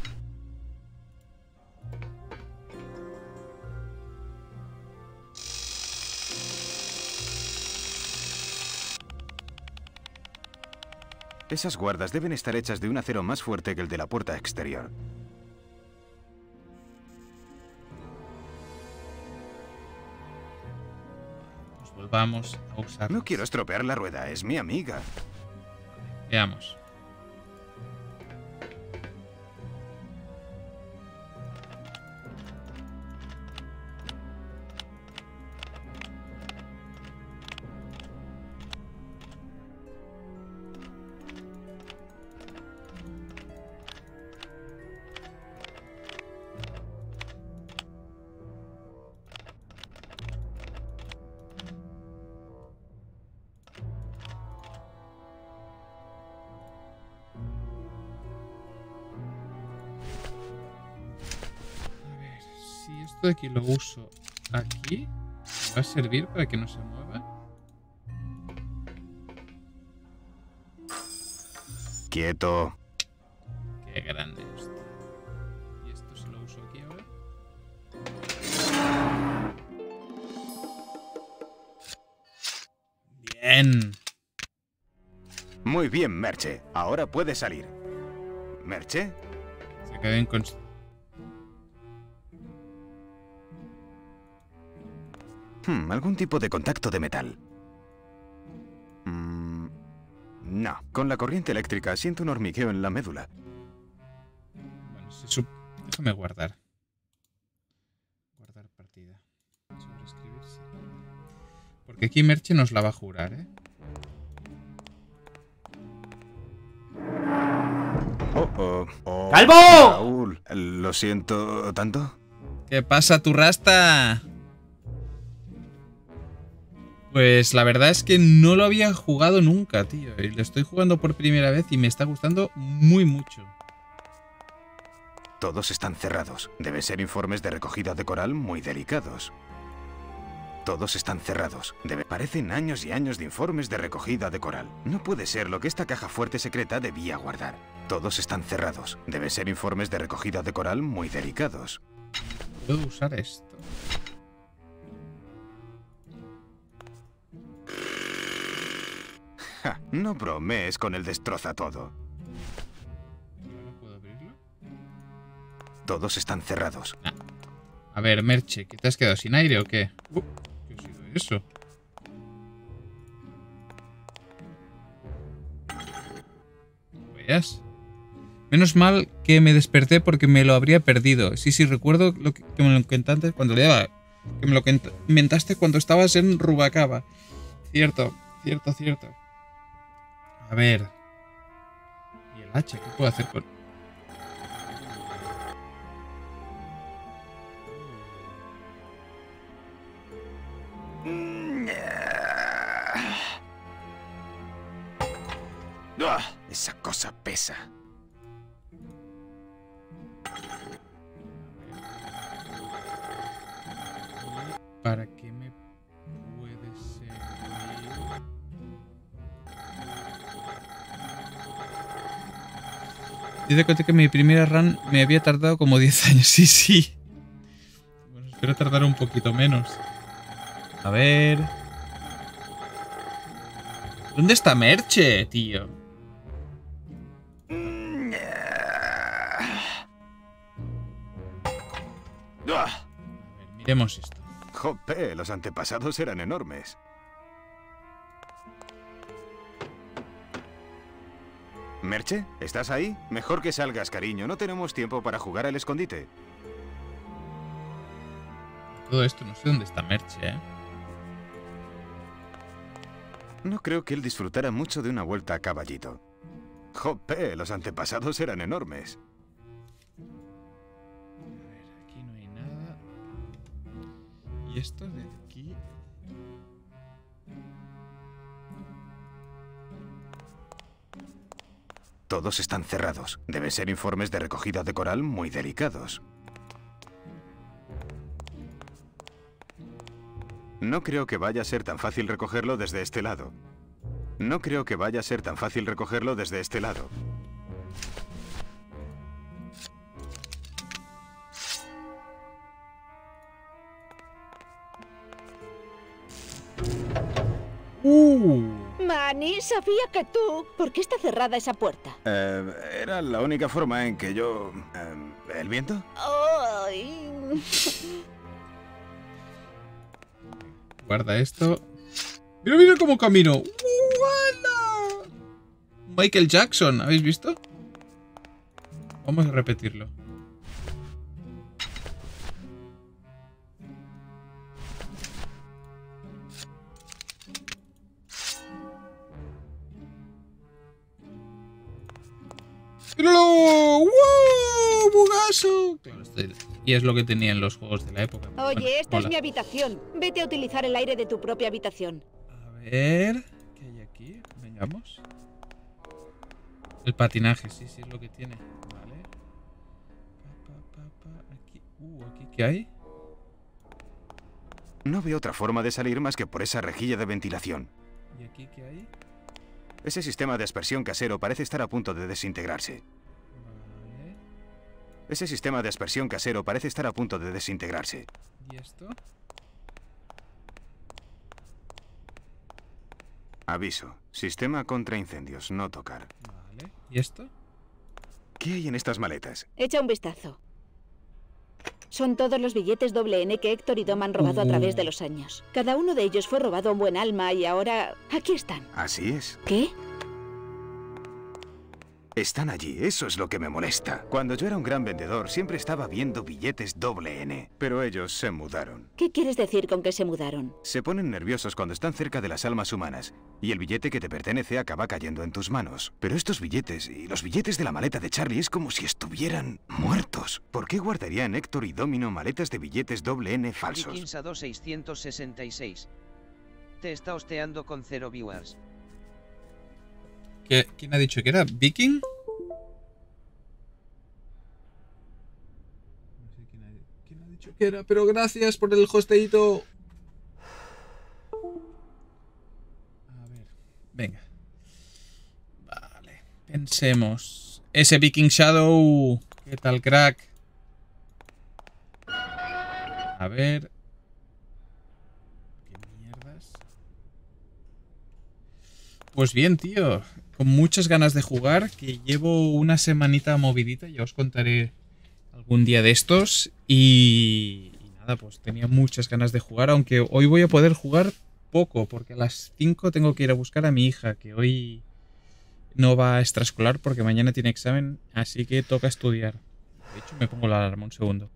Esas guardas deben estar hechas de un acero más fuerte que el de la puerta exterior. Pues volvamos a usar... No quiero estropear la rueda, es mi amiga. Veamos. Si esto de aquí lo uso aquí, ¿me va a servir para que no se mueva? Quieto. Qué grande esto. ¿Y esto se lo uso aquí ahora? Bien. Muy bien, Merche. Ahora puedes salir. ¿Merche? Se quedó en Algún tipo de contacto de metal. No, con la corriente eléctrica siento un hormigueo en la médula. Bueno, déjame guardar. Guardar partida. Sobreescribir, sí. Porque aquí Merche nos la va a jurar, ¿eh? Oh. ¡Calvo! Raúl, lo siento tanto. ¿Qué pasa, tu rasta? Pues la verdad es que no lo había jugado nunca, tío. Y lo estoy jugando por primera vez y me está gustando muy mucho. Todos están cerrados. Deben ser informes de recogida de coral muy delicados. Todos están cerrados. Parecen años y años de informes de recogida de coral. No puede ser lo que esta caja fuerte secreta debía guardar. Todos están cerrados. Deben ser informes de recogida de coral muy delicados. ¿Puedo usar esto? Ja, no bromees con el destroza todo. ¿No puedo abrirlo? Todos están cerrados. Nah. A ver, Merche, ¿que te has quedado sin aire o qué? ¿Qué ha sido eso? ¿Veas? Menos mal que me desperté porque me lo habría perdido. Sí, recuerdo lo que me lo comentaste cuando que me lo comentaste cuando estabas en Rubacaba. Cierto. A ver. ¿Y el hacha? ¿Qué puedo hacer con...? Esa cosa pesa. ¿Para qué me puede servir? Dice que mi primera run me había tardado como 10 años. Sí. Bueno, espero tardar un poquito menos. A ver... ¿Dónde está Merche, tío? A ver, miremos esto. Jope, los antepasados eran enormes. ¿Merche? ¿Estás ahí? Mejor que salgas, cariño. No tenemos tiempo para jugar al escondite. Todo esto no sé dónde está Merche, ¿eh? No creo que él disfrutara mucho de una vuelta a caballito. Jope, los antepasados eran enormes. A ver, aquí no hay nada. ¿Y esto de aquí? Todos están cerrados. Deben ser informes de recogida de coral muy delicados. No creo que vaya a ser tan fácil recogerlo desde este lado. No creo que vaya a ser tan fácil recogerlo desde este lado. Manny, sabía que tú... ¿Por qué está cerrada esa puerta? Era la única forma en que yo... ¿El viento? Ay. Guarda esto. Mira cómo camino. ¡Uala! Michael Jackson, ¿habéis visto? Vamos a repetirlo. ¡Míralo! ¡Wow! ¡Bugazo! Claro, y es lo que tenían los juegos de la época. Oye, Bueno, esta hola. es mi habitación. Vete a utilizar el aire de tu propia habitación. A ver... ¿Qué hay aquí? Vengamos. El patinaje, sí, es lo que tiene. Vale. Aquí... ¿aquí qué hay? No veo otra forma de salir más que por esa rejilla de ventilación. ¿Y aquí qué hay? Ese sistema de aspersión casero parece estar a punto de desintegrarse. Vale. Ese sistema de aspersión casero parece estar a punto de desintegrarse. ¿Y esto? Aviso. Sistema contra incendios. No tocar. Vale. ¿Y esto? ¿Qué hay en estas maletas? Echa un vistazo. Son todos los billetes N que Héctor y Dom han robado a través de los años. Cada uno de ellos fue robado a un buen alma y ahora... aquí están. Así es. ¿Qué? Están allí, eso es lo que me molesta. Cuando yo era un gran vendedor, siempre estaba viendo billetes doble N. Pero ellos se mudaron. ¿Qué quieres decir con que se mudaron? Se ponen nerviosos cuando están cerca de las almas humanas. Y el billete que te pertenece acaba cayendo en tus manos. Pero estos billetes y los billetes de la maleta de Charlie es como si estuvieran muertos. ¿Por qué guardarían Héctor y Domino maletas de billetes doble N falsos? Vikings a 2666. Te está hosteando con 0 viewers. ¿Quién ha dicho que era? ¿Viking? No sé quién ha dicho que era, pero gracias por el hosteito. A ver, venga. Vale, pensemos. Ese Viking Shadow. ¿Qué tal, crack? A ver. ¿Qué mierdas? Pues bien, tío. Con muchas ganas de jugar, que llevo una semanita movidita, ya os contaré algún día de estos. Y nada, pues tenía muchas ganas de jugar, aunque hoy voy a poder jugar poco, porque a las 5 tengo que ir a buscar a mi hija, que hoy no va a extraescolar porque mañana tiene examen, así que toca estudiar. De hecho, me pongo la alarma un segundo.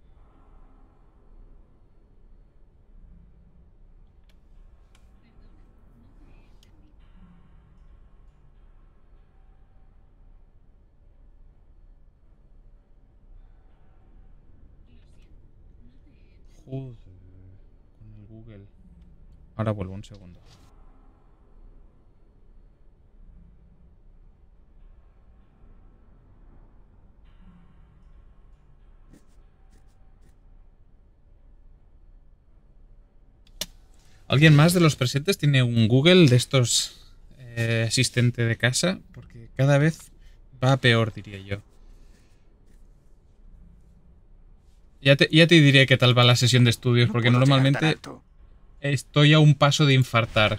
Joder, con el Google. Ahora vuelvo un segundo. ¿Alguien más de los presentes tiene un Google de estos asistente de casa? Porque cada vez va peor, diría yo. Ya te diré qué tal va la sesión de estudios, porque normalmente estoy a un paso de infartar.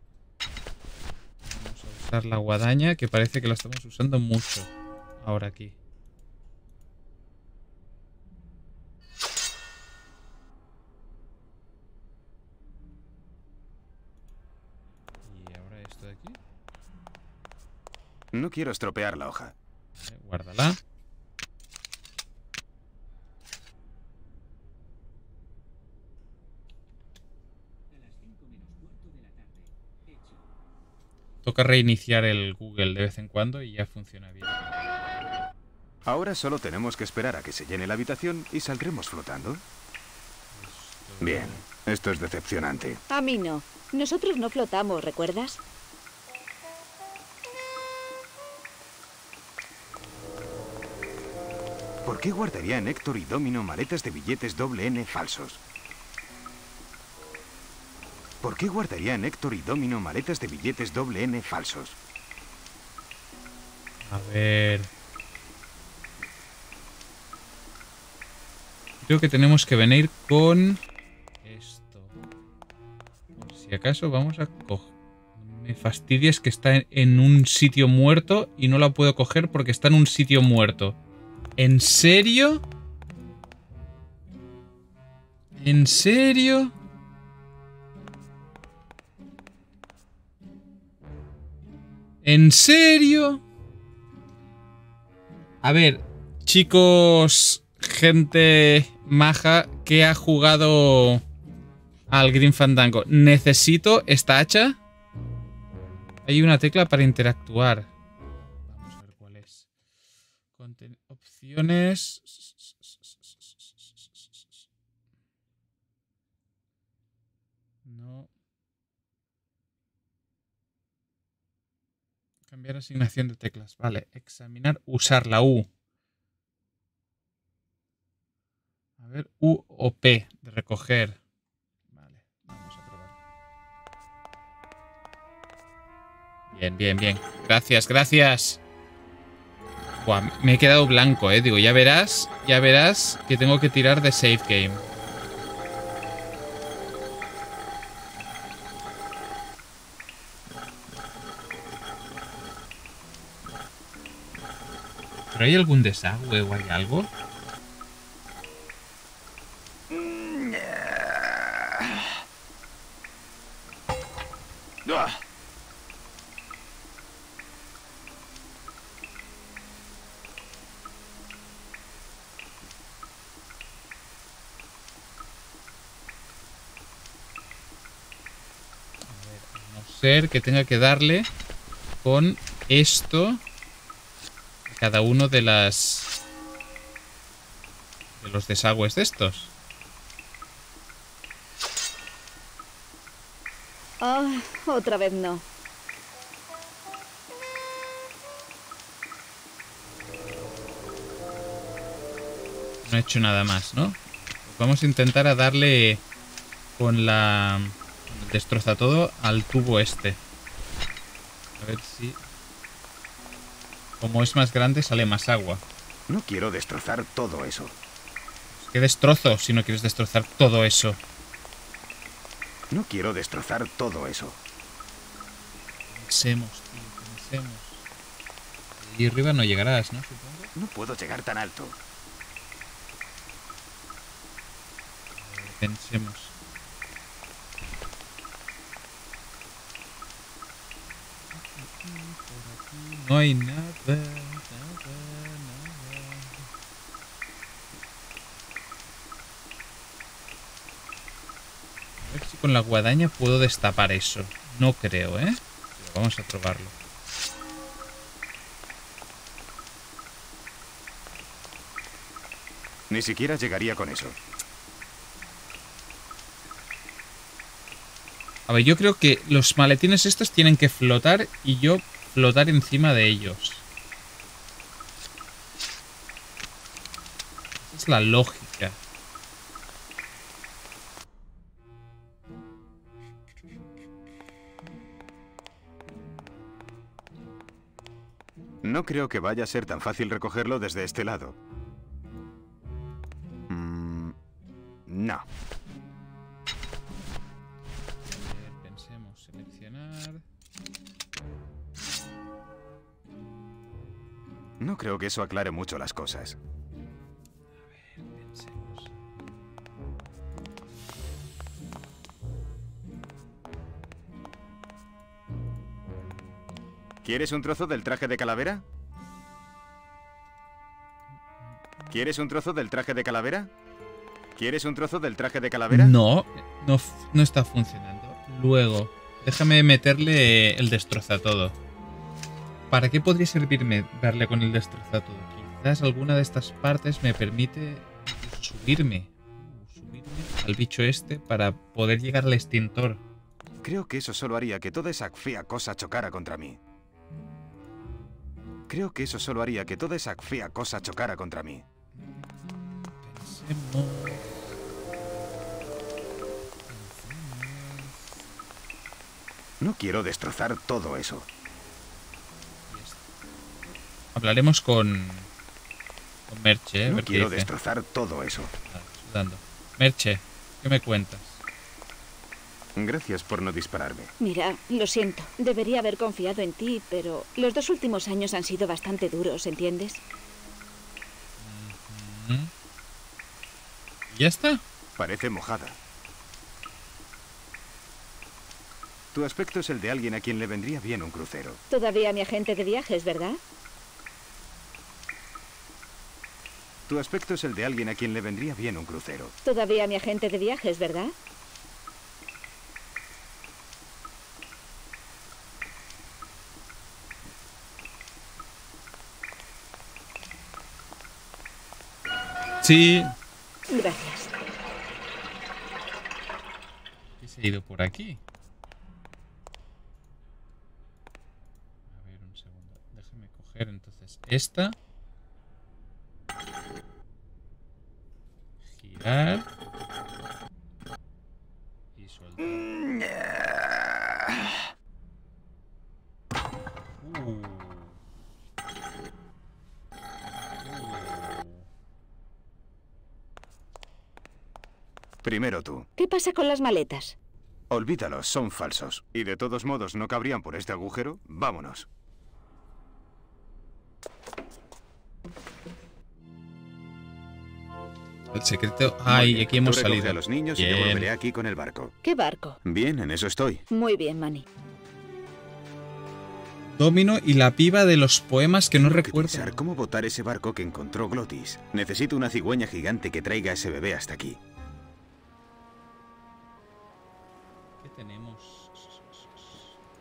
Vamos a usar la guadaña, que parece que la estamos usando mucho ahora aquí. Y ahora esto de aquí. No quiero estropear la hoja. Vale, guárdala. Toca reiniciar el Google de vez en cuando y ya funciona bien. Ahora solo tenemos que esperar a que se llene la habitación y saldremos flotando. Bien, esto es decepcionante. A mí no. Nosotros no flotamos, ¿recuerdas? ¿Por qué guardarían Héctor y Domino maletas de billetes doble N falsos? ¿Por qué guardarían Héctor y Domino maletas de billetes doble N falsos? A ver... Creo que tenemos que venir con esto. Por si acaso vamos a coger... Me fastidia es que está en un sitio muerto y no la puedo coger porque está en un sitio muerto. ¿En serio? ¿En serio? ¿En serio? A ver, chicos, gente maja que ha jugado al Grim Fandango. Necesito esta hacha. Hay una tecla para interactuar. Vamos a ver cuál es. Opciones. No. Cambiar asignación de teclas. Vale. Examinar. Usar la U. A ver. U o P. De recoger. Vale. Vamos a probar. Bien, bien, bien. Gracias, gracias. Buah, me he quedado blanco, Digo, ya verás que tengo que tirar de save game. ¿Pero hay algún desagüe o hay algo? ser que tenga que darle con esto a cada uno de los desagües de estos. Ah, otra vez no. No he hecho nada más, ¿no? Pues vamos a intentar a darle con el destroza todo al tubo este. A ver si... Como es más grande, sale más agua. No quiero destrozar todo eso. ¿Qué destrozo si no quieres destrozar todo eso? No quiero destrozar todo eso. Pensemos, tío, pensemos. Y arriba no llegarás, ¿no? Supongo. No puedo llegar tan alto. Pensemos. Por aquí no hay nada, nada. A ver si con la guadaña puedo destapar eso. No creo, ¿eh? Pero vamos a probarlo. Ni siquiera llegaría con eso. A ver, yo creo que los maletines estos tienen que flotar y yo flotar encima de ellos. Esa es la lógica. No creo que vaya a ser tan fácil recogerlo desde este lado. No. Pensemos, seleccionar. No creo que eso aclare mucho las cosas. A ver, pensemos. ¿Quieres un trozo del traje de calavera? ¿Quieres un trozo del traje de calavera? ¿Quieres un trozo del traje de calavera? No está funcionando. Luego, déjame meterle el destrozatodo. ¿Para qué podría servirme darle con el destrozatodo? Quizás alguna de estas partes me permite subirme al bicho este para poder llegar al extintor. Creo que eso solo haría que toda esa fea cosa chocara contra mí. Creo que eso solo haría que toda esa fea cosa chocara contra mí. Pensemos. No quiero destrozar todo eso. Hablaremos con Merche, No ver qué quiero dice. destrozar todo eso. Sudando. Merche, ¿qué me cuentas? Gracias por no dispararme. Mira, lo siento. Debería haber confiado en ti, pero los 2 últimos años han sido bastante duros, ¿entiendes? ¿Ya está? Parece mojada. Tu aspecto es el de alguien a quien le vendría bien un crucero. Todavía mi agente de viajes, ¿verdad? Tu aspecto es el de alguien a quien le vendría bien un crucero. Todavía mi agente de viajes, ¿verdad? Sí. Gracias. ¿Qué se ha ido por aquí? A ver, un segundo. Déjame coger entonces esta. Girar. Y soltar. Primero tú. ¿Qué pasa con las maletas? Olvídalos, son falsos. Y de todos modos no cabrían por este agujero. Vámonos. El secreto... Muy Ay, bien. aquí hemos Tú recoge salido. a los niños y yo Bien. volveré aquí con el barco. ¿Qué barco? Bien, en eso estoy. Muy bien, Manny. Domino y la piba de los poemas que no Tengo que recuerdo. pensar cómo botar ese barco que encontró Glottis. Necesito una cigüeña gigante que traiga a ese bebé hasta aquí. ¿Qué tenemos?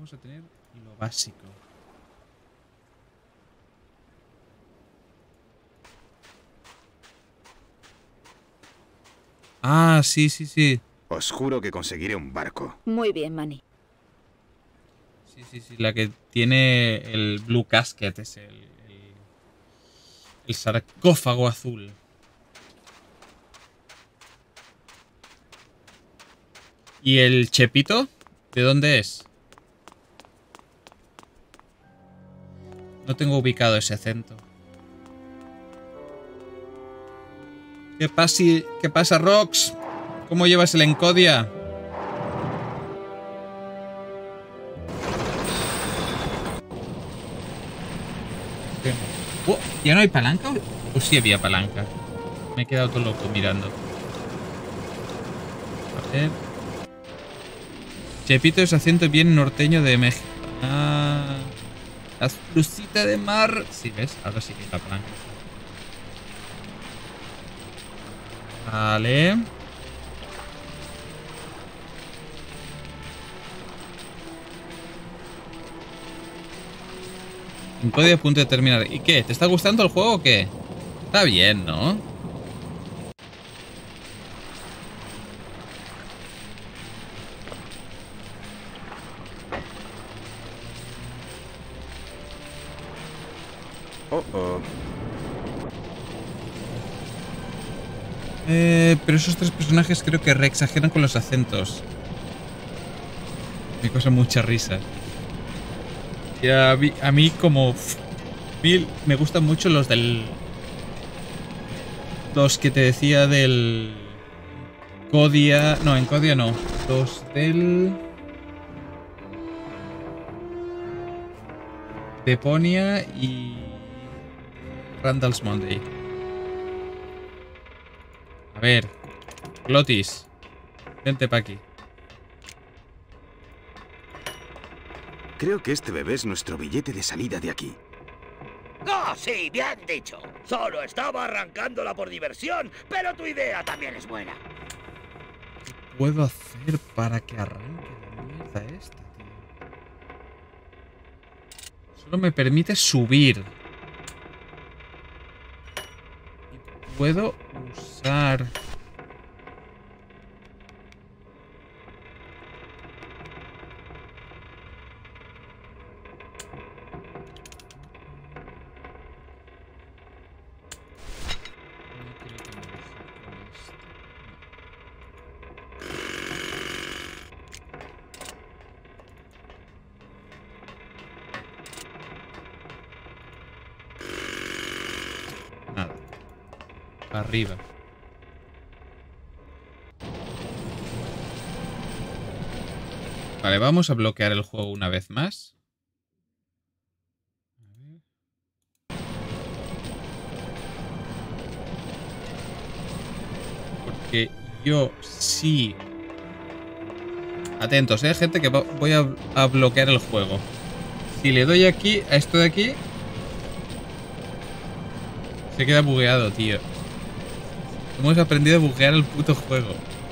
vamos a tener lo básico. Ah, sí, sí, sí. Os juro que conseguiré un barco. Muy bien, Manny. Sí, sí, sí. La que tiene el Blue Casket es el sarcófago azul. ¿Y el Chepito? ¿De dónde es? No tengo ubicado ese acento. ¿Qué pasa, Rox? ¿Cómo llevas el Encodia? Oh, ¿ya no hay palanca? ¿O sí había palanca? Me he quedado todo loco mirando. A ver. Chepito es acento bien norteño de México. Ah, la lucita de mar. Sí, ¿ves? Ahora sí que hay la palanca. Vale. Un código a punto de terminar. ¿Y qué? ¿Te está gustando el juego o qué? Está bien, ¿no? Pero esos tres personajes creo que reexageran con los acentos. Me causa mucha risa. Y a mí como... me gustan mucho los del... Los que te decía del... Codia... No, en Codia no. Los del... Deponia y... Randall's Monday. A ver. Glotis. Vente pa' aquí. Creo que este bebé es nuestro billete de salida de aquí. ¡Oh, sí! ¡Bien dicho! Solo estaba arrancándola por diversión, pero tu idea también es buena. ¿Qué puedo hacer para que arranque la mierda esta, tío? Solo me permite subir. Y puedo usar... Nada. Arriba. Vale, vamos a bloquear el juego una vez más. Porque yo sí... Atentos, gente, que voy a bloquear el juego. Si le doy aquí, a esto de aquí... Se queda bugueado, tío. Hemos aprendido a buguear el puto juego.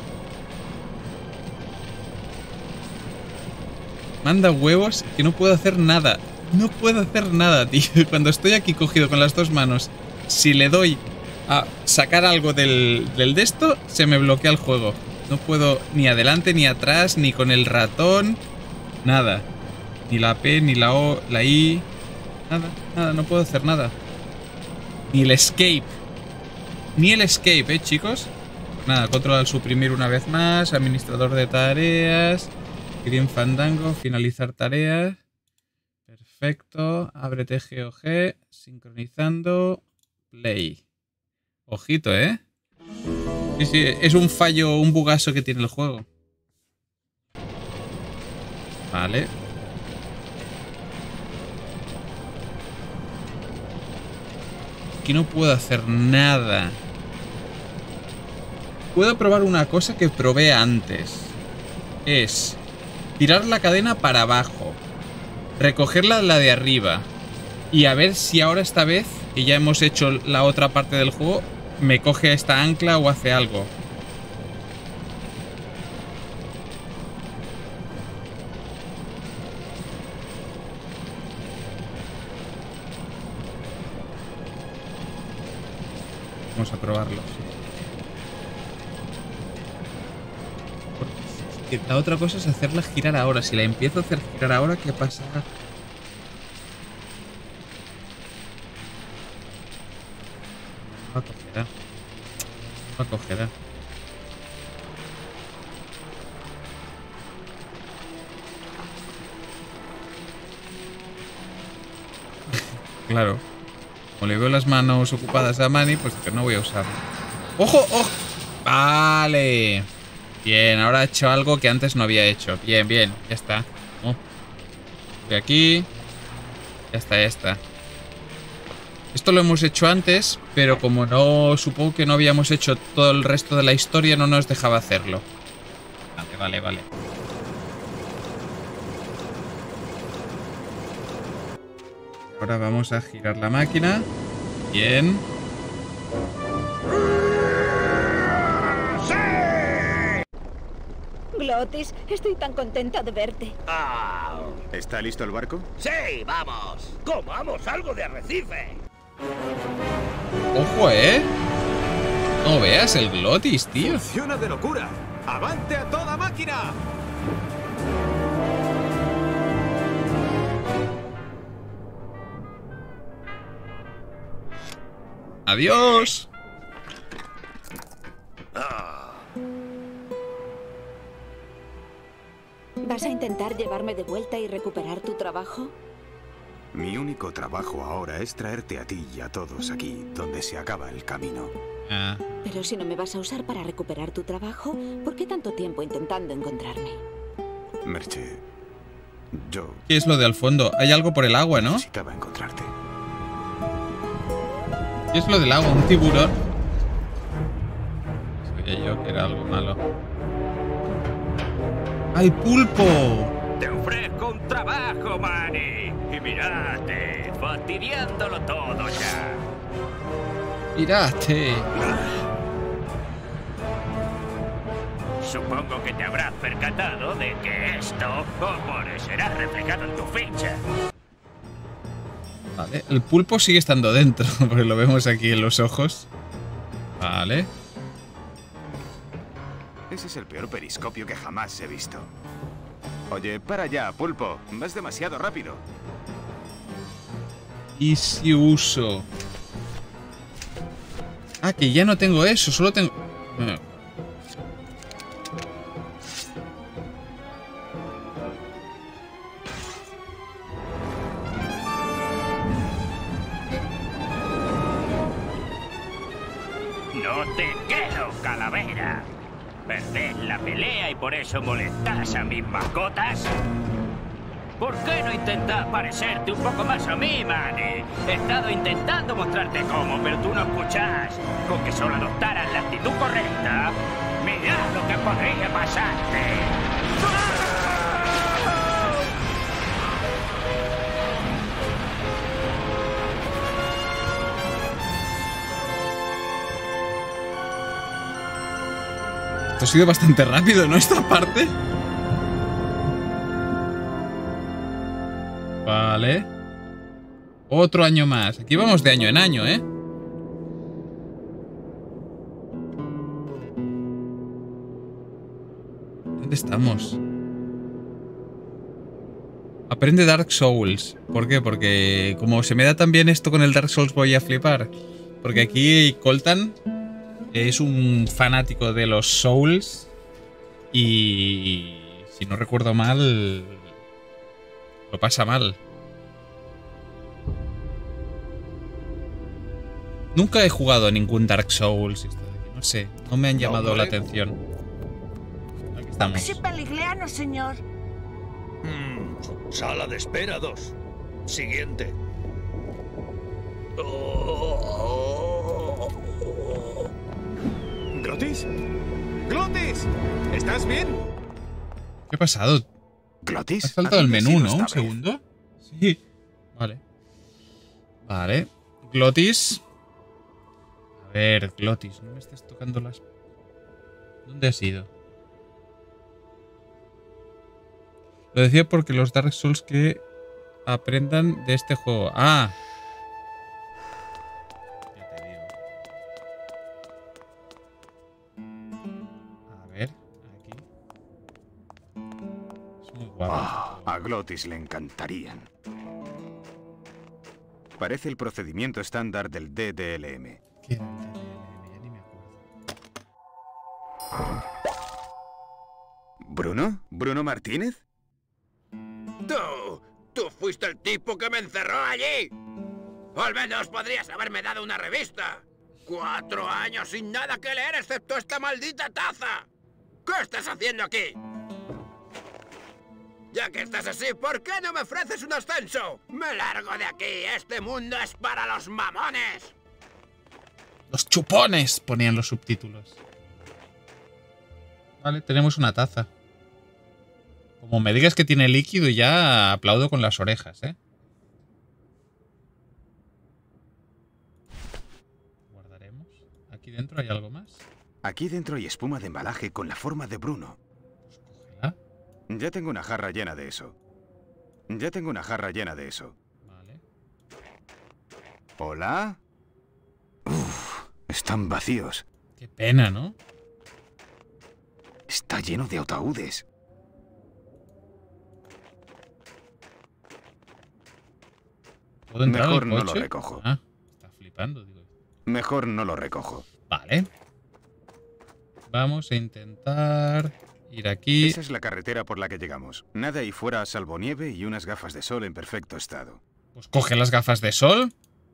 Manda huevos que no puedo hacer nada. No puedo hacer nada, tío. Cuando estoy aquí cogido con las dos manos, si le doy a sacar algo del de esto, se me bloquea el juego. No puedo ni adelante, ni atrás, ni con el ratón. Nada. Ni la P, ni la O, la I. Nada, nada, no puedo hacer nada. Ni el escape. Ni el escape, chicos. Nada, control al suprimir una vez más. Administrador de tareas. Grim Fandango, finalizar tareas. Perfecto. Ábrete GOG. Sincronizando. Play. Ojito, ¿eh? Sí, sí, es un fallo, un bugazo que tiene el juego. Vale. Aquí no puedo hacer nada. Puedo probar una cosa que probé antes. Es tirar la cadena para abajo, recogerla la de arriba y a ver si ahora esta vez, que ya hemos hecho la otra parte del juego, me coge esta ancla o hace algo. Vamos a probarlo. Porque la otra cosa es hacerla girar ahora. Si la empiezo a hacer girar ahora, ¿qué pasa? No cogerá. No cogerá. Claro. Como le veo las manos ocupadas a Manny, pues que no voy a usarlo. ¡Ojo! ¡Ojo! Vale. Bien, ahora he hecho algo que antes no había hecho. Bien, bien. Ya está. De aquí. Ya está, ya está. Esto lo hemos hecho antes, pero como no... Supongo que no habíamos hecho todo el resto de la historia, no nos dejaba hacerlo. Vale, vale, vale. Ahora vamos a girar la máquina. Bien. Glottis, estoy tan contenta de verte. ¿Está listo el barco? Sí, vamos. Comamos algo de arrecife. Ojo, no veas el Glottis, tío. ¡Funciona de locura! ¡Avante a toda máquina! Adiós. ¿Vas a intentar llevarme de vuelta y recuperar tu trabajo? Mi único trabajo ahora es traerte a ti y a todos aquí, donde se acaba el camino. Pero si no me vas a usar para recuperar tu trabajo, ¿por qué tanto tiempo intentando encontrarme? Merche, yo... ¿Qué es lo de al fondo? Hay algo por el agua, ¿no? necesitaba encontrarte. ¿Qué es lo del agua? ¿Un tiburón? Sabía yo que era algo malo. ¡Al pulpo! Te ofrezco un trabajo, Manny. Y mirate, fastidiándolo todo ya. ¡Miraste! Supongo que te habrás percatado de que esto aparecerá reflejado en tu ficha. Vale, el pulpo sigue estando dentro, porque lo vemos aquí en los ojos. Vale. Ese es el peor periscopio que jamás he visto. Oye, para ya, pulpo. Vas demasiado rápido. Y si uso... Ah, que ya no tengo eso, solo tengo... No te quiero, calavera. ¿Perdés la pelea y por eso molestás a mis mascotas? ¿Por qué no intentas parecerte un poco más a mí, Manny? He estado intentando mostrarte cómo, pero tú no escuchás. Con que solo adoptaras la actitud correcta, mirá lo que podría pasarte. Esto ha sido bastante rápido, ¿no? Esta parte. Vale. Otro año más. Aquí vamos de año en año, ¿eh? ¿Dónde estamos? Aprende Dark Souls. ¿Por qué? Porque como se me da tan bien esto con el Dark Souls voy a flipar. Porque aquí Coltan es un fanático de los Souls y si no recuerdo mal lo pasa mal. Nunca he jugado a ningún Dark Souls. No sé, no me han llamado la atención. Aquí estamos. Oxy Peligliano, señor. Sala de espera 2. Siguiente. ¿Glotis? ¡Glotis! ¿Estás bien? ¿Qué ha pasado? ¿Glotis? Has saltado el menú, ¿no? esta Un vez? segundo. Sí. Vale. Vale. Glotis. A ver, Glotis, no me estés tocando las... ¿Dónde has ido? Lo decía porque los Dark Souls que aprendan de este juego. ¡Ah! Ya te digo. A Glottis le encantarían. Parece el procedimiento estándar del DDLM. ¿Qué DDLM? Ya ni me acuerdo. ¿Bruno? ¿Bruno Martínez? ¡Tú fuiste el tipo que me encerró allí! Al menos podrías haberme dado una revista. 4 años sin nada que leer excepto esta maldita taza. ¿Qué estás haciendo aquí? Ya que estás así, ¿por qué no me ofreces un ascenso? ¡Me largo de aquí! ¡Este mundo es para los mamones! Los chupones, ponían los subtítulos. Vale, tenemos una taza. Como me digas que tiene líquido, ya aplaudo con las orejas, ¿eh? Guardaremos. ¿Aquí dentro hay algo más? Aquí dentro hay espuma de embalaje con la forma de Bruno. Pues cógela. Ya tengo una jarra llena de eso. Vale. ¿Hola? Están vacíos. Qué pena, ¿no? Está lleno de ataúdes. ¿Puedo entrar Mejor al no lo coche? recojo. Ah, está flipando, digo. Mejor no lo recojo. Vale. Vamos a intentar ir aquí. Esa es la carretera por la que llegamos. Nada ahí fuera salvo nieve y unas gafas de sol en perfecto estado. Pues coge las gafas de sol.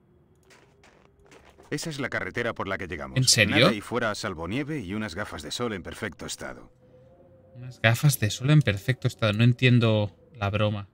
Esa es la carretera por la que llegamos. ¿En serio? Nada ahí fuera salvo nieve y unas gafas de sol en perfecto estado. Unas gafas de sol en perfecto estado. No entiendo la broma.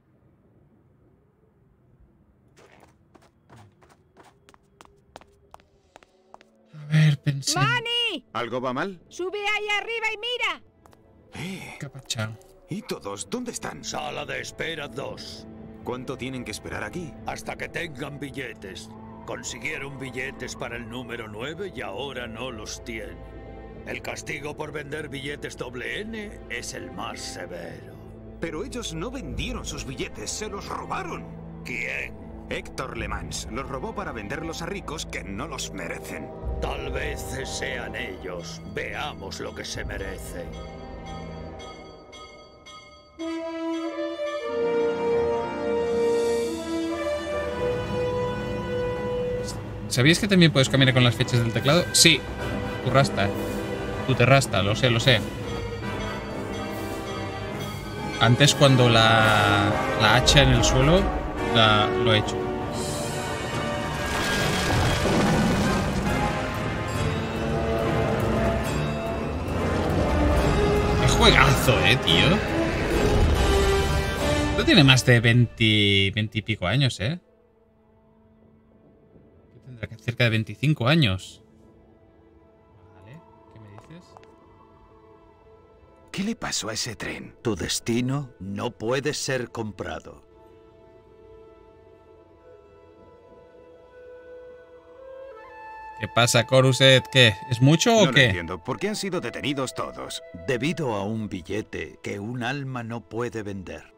A ver, pensé. ¡Manny! ¿Algo va mal? ¡Sube ahí arriba y mira! Capachao. ¿Y todos dónde están? Sala de espera 2. ¿Cuánto tienen que esperar aquí? Hasta que tengan billetes. Consiguieron billetes para el número 9 y ahora no los tienen. El castigo por vender billetes N es el más severo. Pero ellos no vendieron sus billetes, se los robaron. ¿Quién? Héctor Le Mans los robó para venderlos a ricos que no los merecen. Tal vez sean ellos. Veamos lo que se merecen. ¿Sabías que también puedes caminar con las flechas del teclado? Sí. Tu rasta. Tu te rasta, lo sé, lo sé. Antes cuando la hacha en el suelo lo he hecho. ¡Qué juegazo, tío! Esto tiene más de 20 y pico años, ¿eh? Tendrá que cerca de 25 años. Vale, ¿qué me dices? ¿Qué le pasó a ese tren? Tu destino no puede ser comprado. ¿Qué pasa, Coruset? ¿Qué? ¿Es mucho o No qué? lo entiendo. ¿Por qué han sido detenidos todos? Debido a un billete que un alma no puede vender.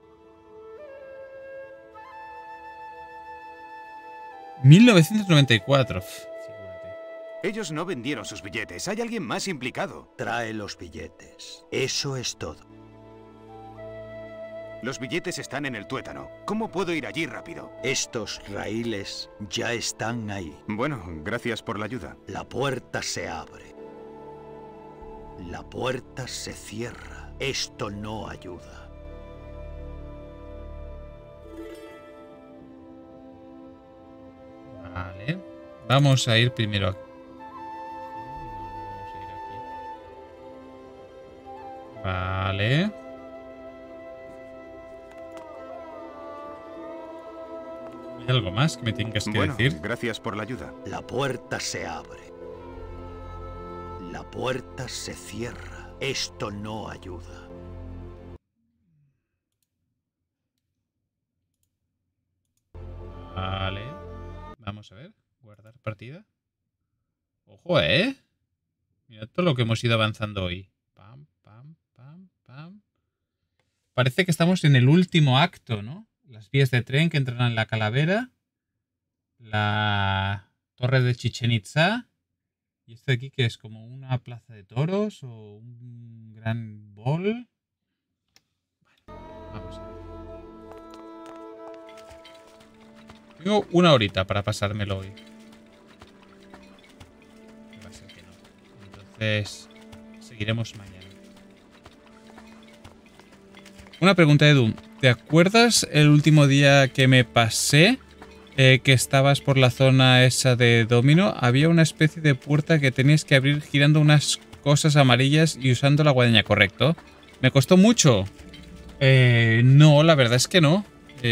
1994. Figúrate. Ellos no vendieron sus billetes. Hay alguien más implicado. Trae los billetes. Eso es todo. Los billetes están en el tuétano. ¿Cómo puedo ir allí rápido? Estos raíles ya están ahí. Bueno, gracias por la ayuda. La puerta se abre. La puerta se cierra. Esto no ayuda. Vale. Vamos a ir primero aquí. Vale. ¿Hay algo más que me tengas que decir? Gracias por la ayuda. La puerta se abre. La puerta se cierra. Esto no ayuda. Vale. Vamos a ver. Guardar partida. Ojo, ¿eh? Mira todo lo que hemos ido avanzando hoy. Pam, pam, pam, pam. Parece que estamos en el último acto, ¿no? Las vías de tren que entran en la calavera. La torre de Chichén Itzá. ¿Y esto de aquí que es? ¿Como una plaza de toros o un gran bol? Bueno, vamos a ver. Tengo una horita para pasármelo hoy. Va a ser que no. Entonces, seguiremos mañana. Una pregunta, Edu. ¿Te acuerdas el último día que me pasé? Que estabas por la zona esa de Domino. Había una especie de puerta que tenías que abrir girando unas cosas amarillas y usando la guadaña, ¿correcto? ¿Me costó mucho? No, la verdad es que no.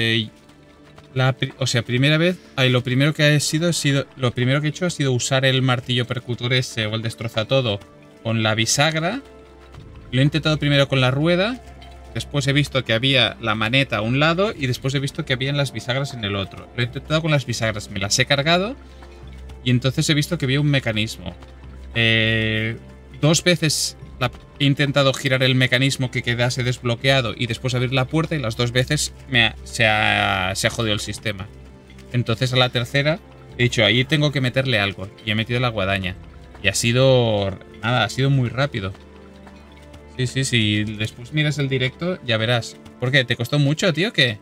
O sea, primera vez, lo primero que he hecho ha sido usar el martillo percutor ese o el destroza todo con la bisagra. Lo he intentado primero con la rueda, después he visto que había la maneta a un lado y después he visto que habían las bisagras en el otro. Lo he intentado con las bisagras, me las he cargado y entonces he visto que había un mecanismo. 2 veces he intentado girar el mecanismo que quedase desbloqueado y después abrir la puerta y las 2 veces se ha jodido el sistema. Entonces a la tercera he dicho, ahí tengo que meterle algo y he metido la guadaña. Y ha sido muy rápido. Sí, después miras el directo ya verás. ¿Por qué? ¿Te costó mucho, tío? ¿Qué?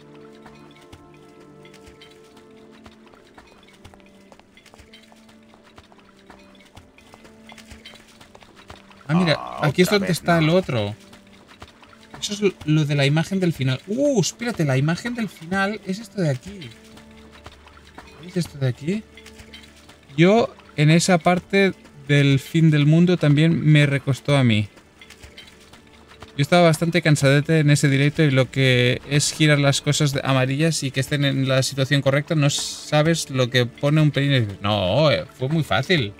Ah, mira, aquí es donde está el otro. Eso es lo de la imagen del final. Espérate, la imagen del final es esto de aquí. ¿Veis esto de aquí? Yo, en esa parte del fin del mundo, también me recostó a mí. Yo estaba bastante cansadete en ese directo y lo que es girar las cosas amarillas y que estén en la situación correcta, no sabes lo que pone un pelín. No, fue muy fácil.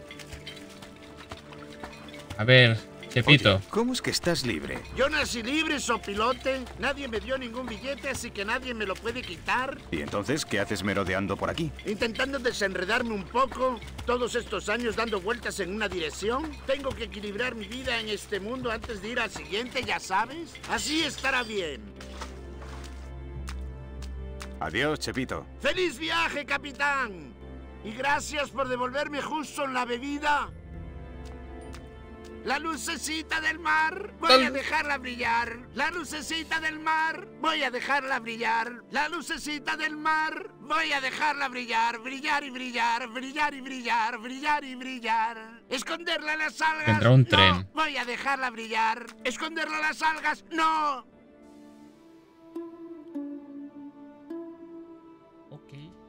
A ver, Chepito. Oye, ¿cómo es que estás libre? Yo nací libre, sopilote. Nadie me dio ningún billete, así que nadie me lo puede quitar. ¿Y entonces qué haces merodeando por aquí? Intentando desenredarme un poco. Todos estos años dando vueltas en una dirección. Tengo que equilibrar mi vida en este mundo antes de ir al siguiente, ya sabes. Así estará bien. Adiós, Chepito. ¡Feliz viaje, capitán! Y gracias por devolverme justo en la bebida. La lucecita del mar, voy a dejarla brillar. La lucecita del mar, voy a dejarla brillar. La lucecita del mar, voy a dejarla brillar. Brillar y brillar, brillar y brillar, brillar y brillar. Esconderla en las algas. Tendrá un tren. No, voy a dejarla brillar. Esconderla en las algas. No. Ok.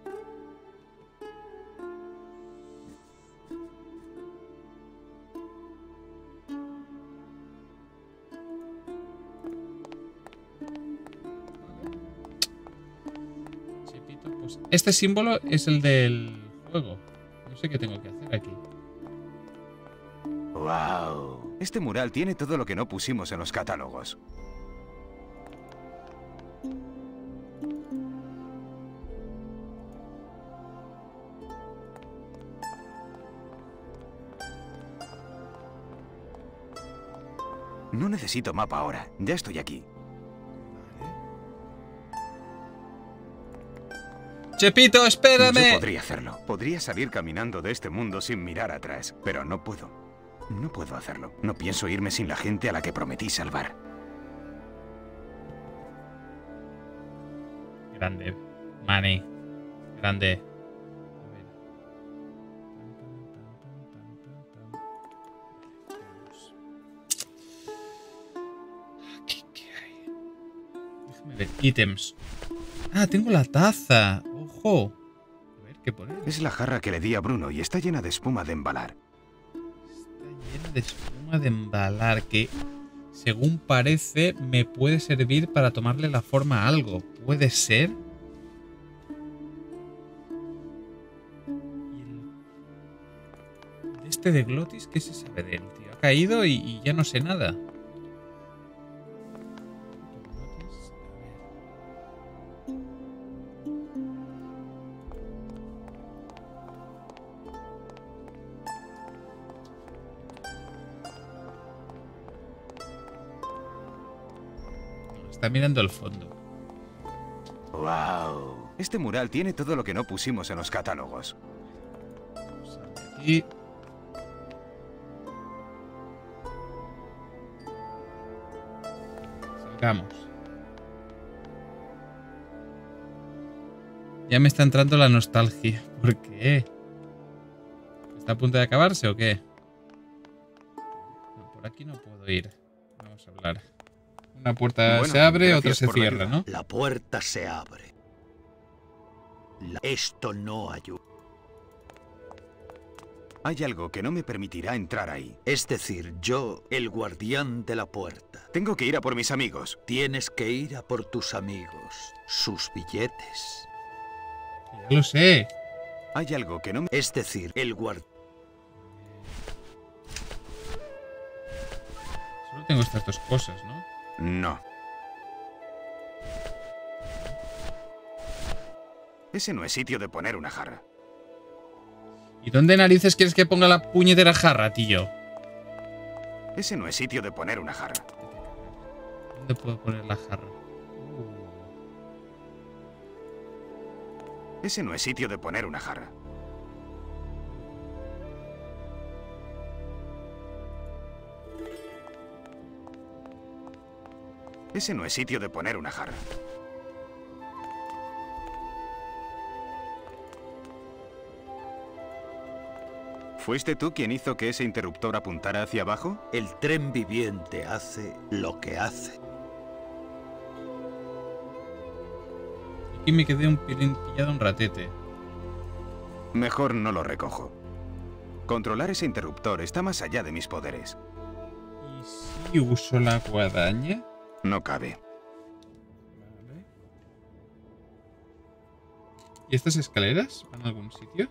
Pues este símbolo es el del juego. No sé qué tengo que hacer aquí. ¡Wow! Este mural tiene todo lo que no pusimos en los catálogos. No necesito mapa ahora. Ya estoy aquí. Chepito, espérame. Yo podría hacerlo. Podría salir caminando de este mundo sin mirar atrás, pero no puedo. No puedo hacerlo. No pienso irme sin la gente a la que prometí salvar. Grande. Manny. Grande. ¿Qué hay? Déjame ver. Ítems. Ah, tengo la taza. Ojo. A ver, ¿qué pone? Es la jarra que le di a Bruno y está llena de espuma de embalar. Está llena de espuma de embalar que, según parece, me puede servir para tomarle la forma a algo. ¿Puede ser? ¿Y este de Glotis? ¿Qué se sabe de él, tío? Ha caído y ya no sé nada. Está mirando el fondo. ¡Wow! Este mural tiene todo lo que no pusimos en los catálogos. Aquí. Salgamos. Ya me está entrando la nostalgia. ¿Por qué? ¿Está a punto de acabarse o qué? No, por aquí no puedo ir. Vamos a hablar. Una puerta se abre, otra se cierra, ¿no? La puerta se abre. Esto no ayuda. Hay algo que no me permitirá entrar ahí. Es decir, yo, el guardián de la puerta. Tengo que ir a por mis amigos. Tienes que ir a por tus amigos. Sus billetes. Ya lo sé. Hay algo que no me... Es decir, el guardián... Solo tengo estas dos cosas, ¿no? No. Ese no es sitio de poner una jarra. ¿Y dónde narices quieres que ponga la puñetera jarra, tío? Ese no es sitio de poner una jarra. ¿Dónde puedo poner la jarra? Ese no es sitio de poner una jarra. Ese no es sitio de poner una jarra. ¿Fuiste tú quien hizo que ese interruptor apuntara hacia abajo? El tren viviente hace lo que hace. Aquí me quedé un pilín pillado un ratete. Mejor no lo recojo. Controlar ese interruptor está más allá de mis poderes. ¿Y si uso la guadaña? No cabe. Vale. ¿Y estas escaleras van a algún sitio?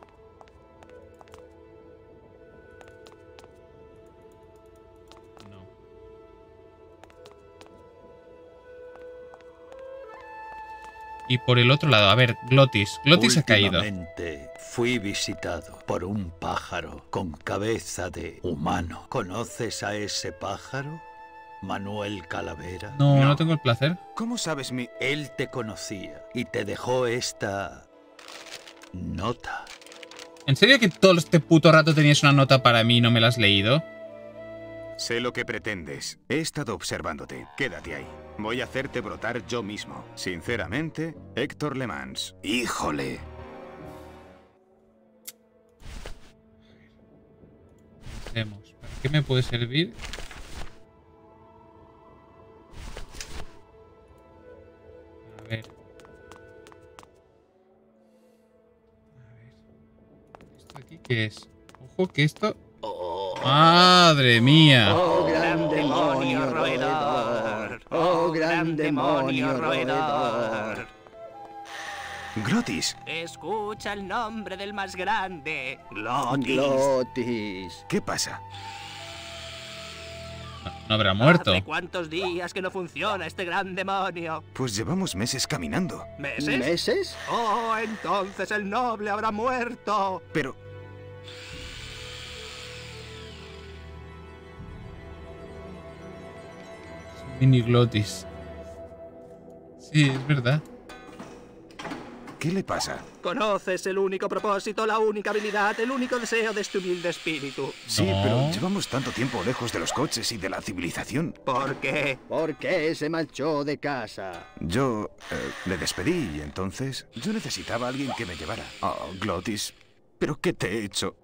Y por el otro lado, a ver, Glottis. Glottis ha caído. Últimamente fui visitado por un pájaro con cabeza de humano. ¿Conoces a ese pájaro? ¿Manuel Calavera? No, no tengo el placer. ¿Cómo sabes mi...? Él te conocía y te dejó esta... nota. ¿En serio que todo este puto rato tenías una nota para mí y no me la has leído? Sé lo que pretendes. He estado observándote. Quédate ahí. Voy a hacerte brotar yo mismo. Sinceramente, Héctor Le Mans. ¡Híjole! Pensemos. ¿Para qué me puede servir? A ver. ¿Esto aquí qué es? Ojo que esto... ¡Madre mía! ¡Oh, gran demonio roedor! ¡Oh, gran demonio roedor! ¡Glottis! Escucha el nombre del más grande. Glottis. Glottis. ¿Qué pasa? No habrá muerto. ¿Hace cuántos días que no funciona este gran demonio? Pues llevamos meses caminando. ¿Meses? ¿Meses? ¡Oh, entonces el noble habrá muerto! Pero... Mini Glottis. Sí, es verdad. ¿Qué le pasa? Conoces el único propósito, la única habilidad, el único deseo de este humilde espíritu. Sí, pero llevamos tanto tiempo lejos de los coches y de la civilización. ¿Por qué? ¿Por qué se marchó de casa? Yo le despedí y entonces yo necesitaba a alguien que me llevara. Oh, Glottis, ¿pero qué te he hecho?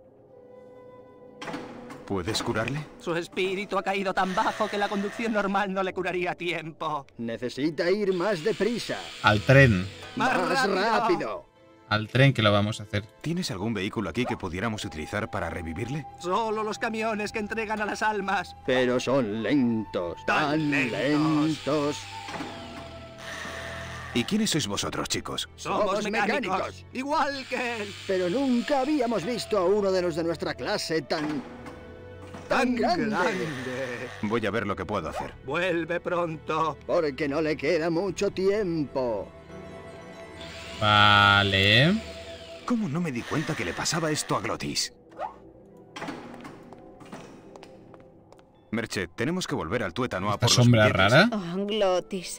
¿Puedes curarle? Su espíritu ha caído tan bajo que la conducción normal no le curaría a tiempo. Necesita ir más deprisa. Al tren. ¡Más rápido! Al tren que lo vamos a hacer. ¿Tienes algún vehículo aquí que pudiéramos utilizar para revivirle? Solo los camiones que entregan a las almas. Pero son lentos, tan lentos. ¿Y quiénes sois vosotros, chicos? Somos mecánicos, igual que él. Pero nunca habíamos visto a uno de los de nuestra clase tan grande. Voy a ver lo que puedo hacer. Vuelve pronto. Porque no le queda mucho tiempo. Vale. ¿Cómo no me di cuenta que le pasaba esto a Glottis? Merche, tenemos que volver al tuétano a por los sombra billetes. rara? Oh, Glottis.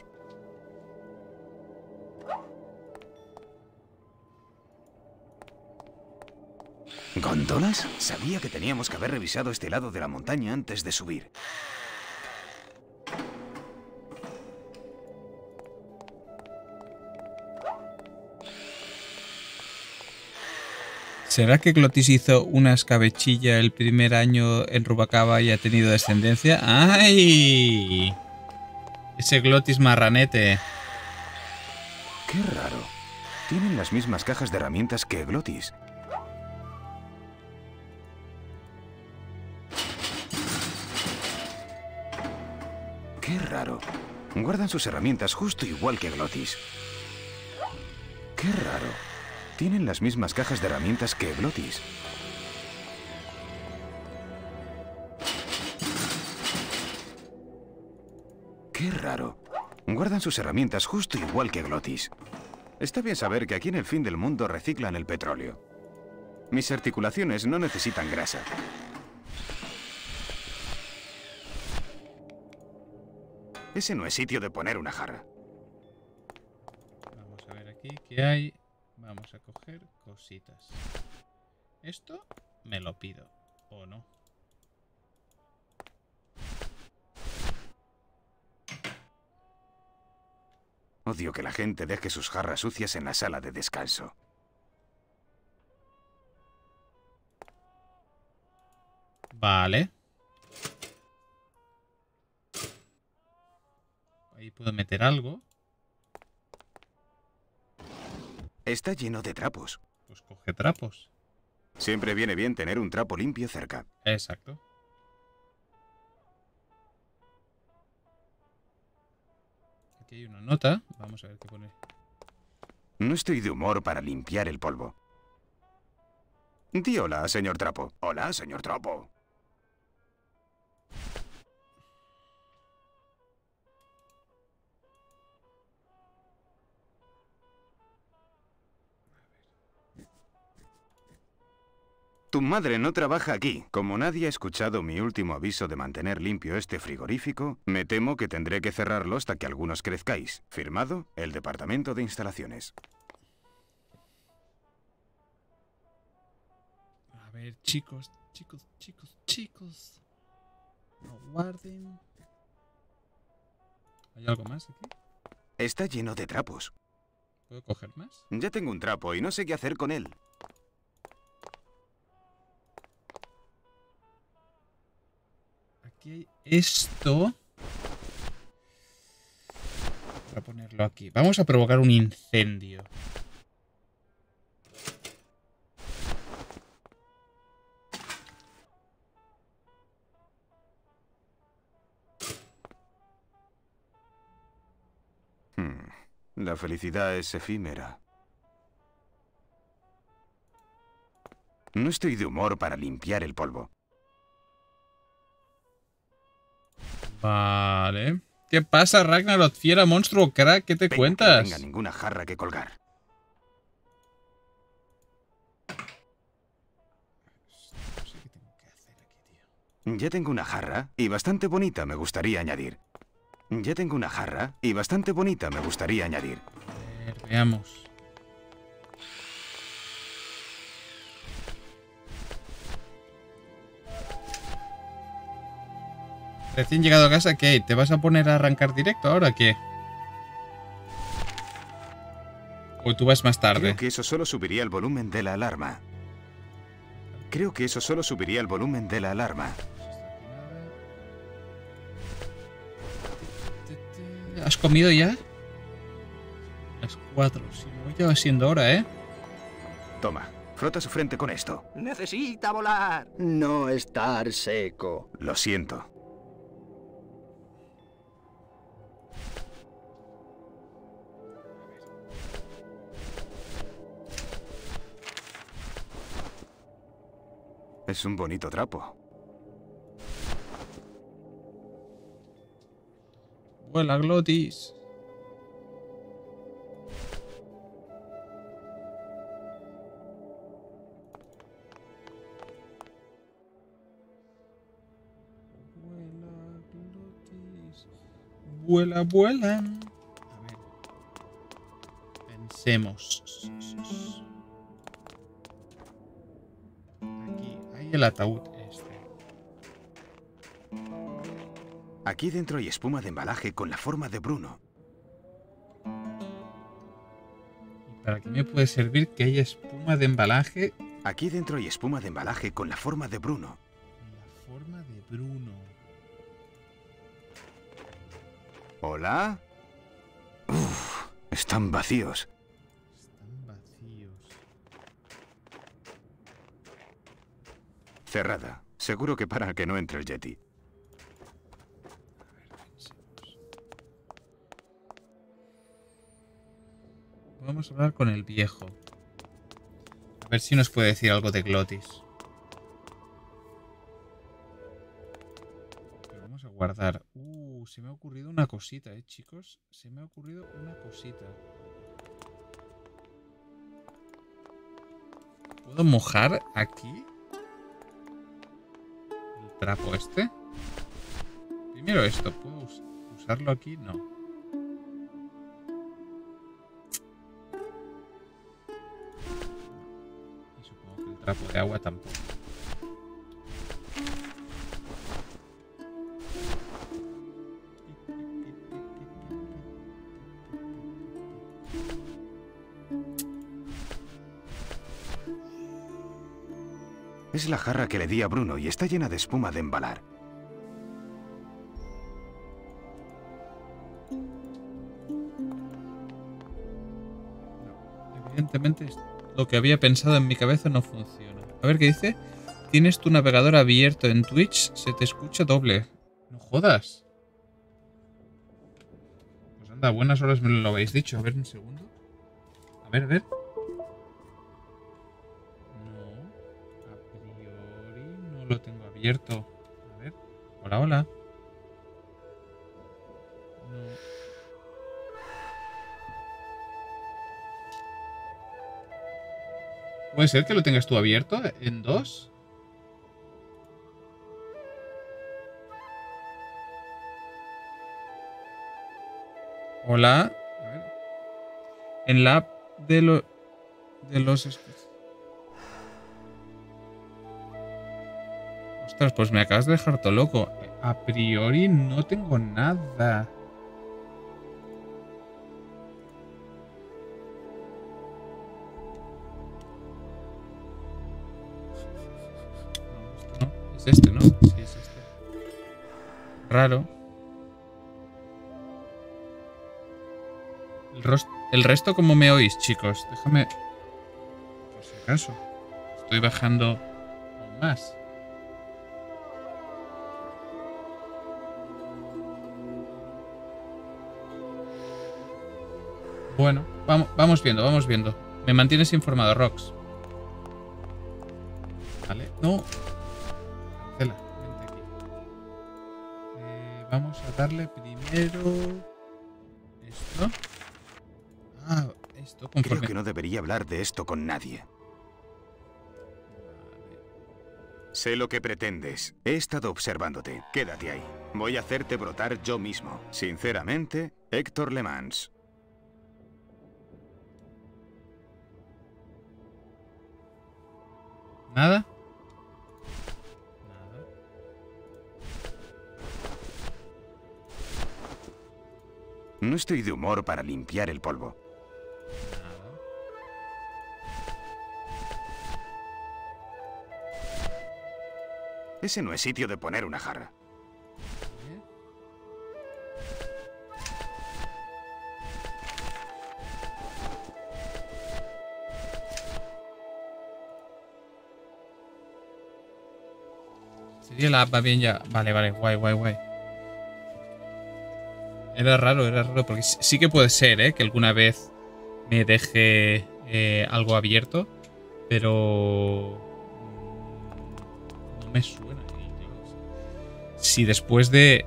¿Góndolas? Sabía que teníamos que haber revisado este lado de la montaña antes de subir. ¿Será que Glottis hizo una escabechilla el primer año en Rubacaba y ha tenido descendencia? ¡Ay! Ese Glottis marranete. Qué raro. Tienen las mismas cajas de herramientas que Glottis. Qué raro. Guardan sus herramientas justo igual que Glottis. Qué raro. Tienen las mismas cajas de herramientas que Glottis. Qué raro. Guardan sus herramientas justo igual que Glottis. Está bien saber que aquí en el fin del mundo reciclan el petróleo. Mis articulaciones no necesitan grasa. Ese no es sitio de poner una jarra. Vamos a ver aquí qué hay. Vamos a coger cositas. Esto me lo pido, ¿o no? Odio que la gente deje sus jarras sucias en la sala de descanso. Vale. Ahí puedo meter algo. Está lleno de trapos. Pues coge trapos. Siempre viene bien tener un trapo limpio cerca. Exacto. Aquí hay una nota. Vamos a ver qué pone. No estoy de humor para limpiar el polvo. Di hola, señor Trapo. Hola, señor Trapo. Tu madre no trabaja aquí. Como nadie ha escuchado mi último aviso de mantener limpio este frigorífico, me temo que tendré que cerrarlo hasta que algunos crezcáis. Firmado, el Departamento de Instalaciones. A ver, chicos. No guarden. ¿Hay algo más aquí? Está lleno de trapos. ¿Puedo coger más? Ya tengo un trapo y no sé qué hacer con él. Aquí hay esto. Voy a ponerlo aquí. Vamos a provocar un incendio. La felicidad es efímera. No estoy de humor para limpiar el polvo. Vale. ¿Qué pasa, Ragnarok? Fiera, monstruo, crack, ¿qué te cuentas? No tenga ninguna jarra que colgar. No sé qué tengo que hacer aquí, tío. Ya tengo una jarra y bastante bonita, me gustaría añadir. Ya tengo una jarra y bastante bonita, me gustaría añadir. A ver, veamos. Recién llegado a casa, ¿qué? ¿Te vas a poner a arrancar directo ahora, qué? ¿O tú vas más tarde? Creo que eso solo subiría el volumen de la alarma. Creo que eso solo subiría el volumen de la alarma. ¿Has comido ya? Las 4. Sí, ya va siendo hora, ¿eh? Toma, frota su frente con esto. Necesita volar. No estar seco. Lo siento. Es un bonito trapo. Vuela, Glottis. Vuela, Glottis. Vuela, vuela. A ver. Pensemos. Aquí hay el ataúd este. Aquí dentro hay espuma de embalaje con la forma de Bruno. ¿Y para qué me puede servir que haya espuma de embalaje Aquí dentro hay espuma de embalaje con la forma de Bruno. La forma de Bruno. ¿Hola? Uf, están vacíos. Están vacíos. Cerrada. Seguro que para que no entre el Yeti. Vamos a hablar con el viejo. A ver si nos puede decir algo de Glottis. Pero vamos a guardar. Se me ha ocurrido una cosita, chicos. Se me ha ocurrido una cosita. ¿Puedo mojar aquí el trapo este? Primero esto. ¿Puedo usarlo aquí? No. Y supongo que el trapo de agua tampoco. Es la jarra que le di a Bruno y está llena de espuma de embalar. Evidentemente lo que había pensado en mi cabeza no funciona. A ver qué dice. Tienes tu navegador abierto en Twitch, se te escucha doble. No jodas. Pues anda, a buenas horas me lo habéis dicho. A ver un segundo. A ver, a ver. No lo tengo abierto. A ver. Hola, hola. No. ¿Puede ser que lo tengas tú abierto en 2? Hola. A ver. En la app de los... Ostras, pues me acabas de dejar todo loco. A priori no tengo nada. No, es este, ¿no? Sí, es este. Raro. El resto, ¿cómo me oís, chicos? Déjame... Por si acaso. Estoy bajando aún más. Bueno, vamos viendo, vamos viendo. Me mantienes informado, Rox. Vale, no. Cancela, vente aquí. Vamos a darle primero... Esto. Ah, esto conforme... Creo que no debería hablar de esto con nadie. Sé lo que pretendes. He estado observándote. Quédate ahí. Voy a hacerte brotar yo mismo. Sinceramente, Héctor Le Mans. ¿Nada? Nada. No estoy de humor para limpiar el polvo. Nada. Ese no es sitio de poner una jarra. Sería la app, va bien ya. Vale, vale, guay, guay, guay. Era raro, porque sí que puede ser, que alguna vez me deje algo abierto, pero no me suena. Si después de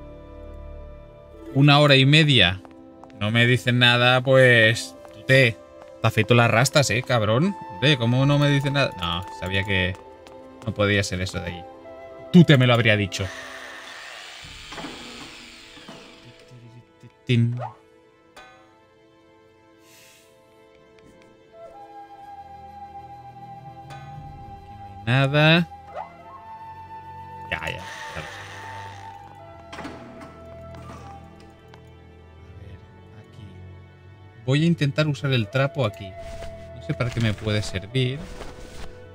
1 hora y media no me dicen nada, pues tú te afeito las rastas, cabrón. ¿Cómo no me dicen nada? No, sabía que no podía ser eso de ahí. Tú te me lo habría dicho. Tin. Aquí no hay nada. Ya. A ver, aquí. Voy a intentar usar el trapo aquí. No sé para qué me puede servir.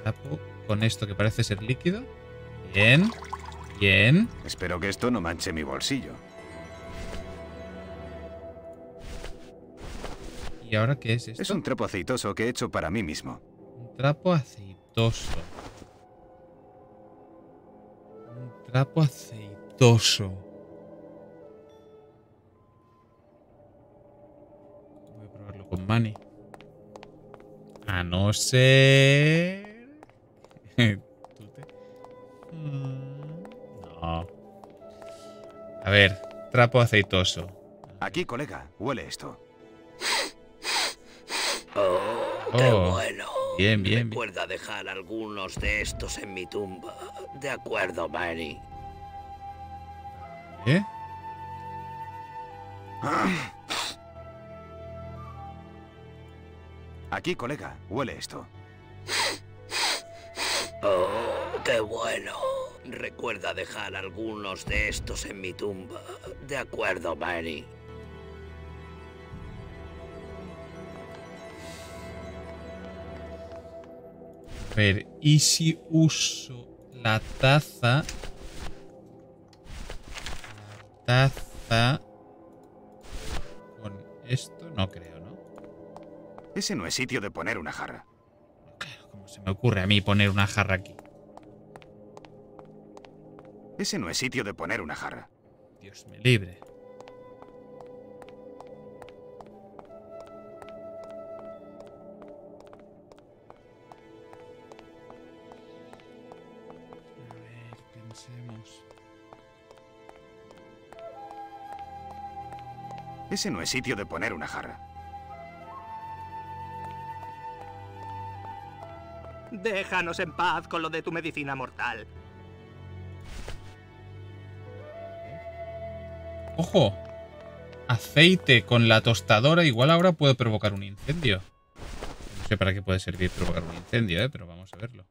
Tapo con esto que parece ser líquido. Bien. Bien. Espero que esto no manche mi bolsillo. ¿Y ahora qué es esto? Es un trapo aceitoso que he hecho para mí mismo. Un trapo aceitoso. Un trapo aceitoso. Voy a probarlo con Manny. A no ser... No. A ver, trapo aceitoso. Aquí, colega, huele esto. ¡Qué bueno! Bien, bien. Recuerda dejar algunos de estos en mi tumba. De acuerdo, Manny. ¿Eh? Aquí, colega, huele esto. ¡Oh, qué bueno! Recuerda dejar algunos de estos en mi tumba. De acuerdo, Manny. A ver, ¿y si uso la taza? La taza con esto no creo, ¿no? Ese no es sitio de poner una jarra. Claro, ¿cómo se me ocurre a mí poner una jarra aquí? Ese no es sitio de poner una jarra. Dios me libre. Ese no es sitio de poner una jarra. Déjanos en paz con lo de tu medicina mortal. ¡Ojo! Aceite con la tostadora. Igual ahora puedo provocar un incendio. No sé para qué puede servir provocar un incendio, pero vamos a verlo.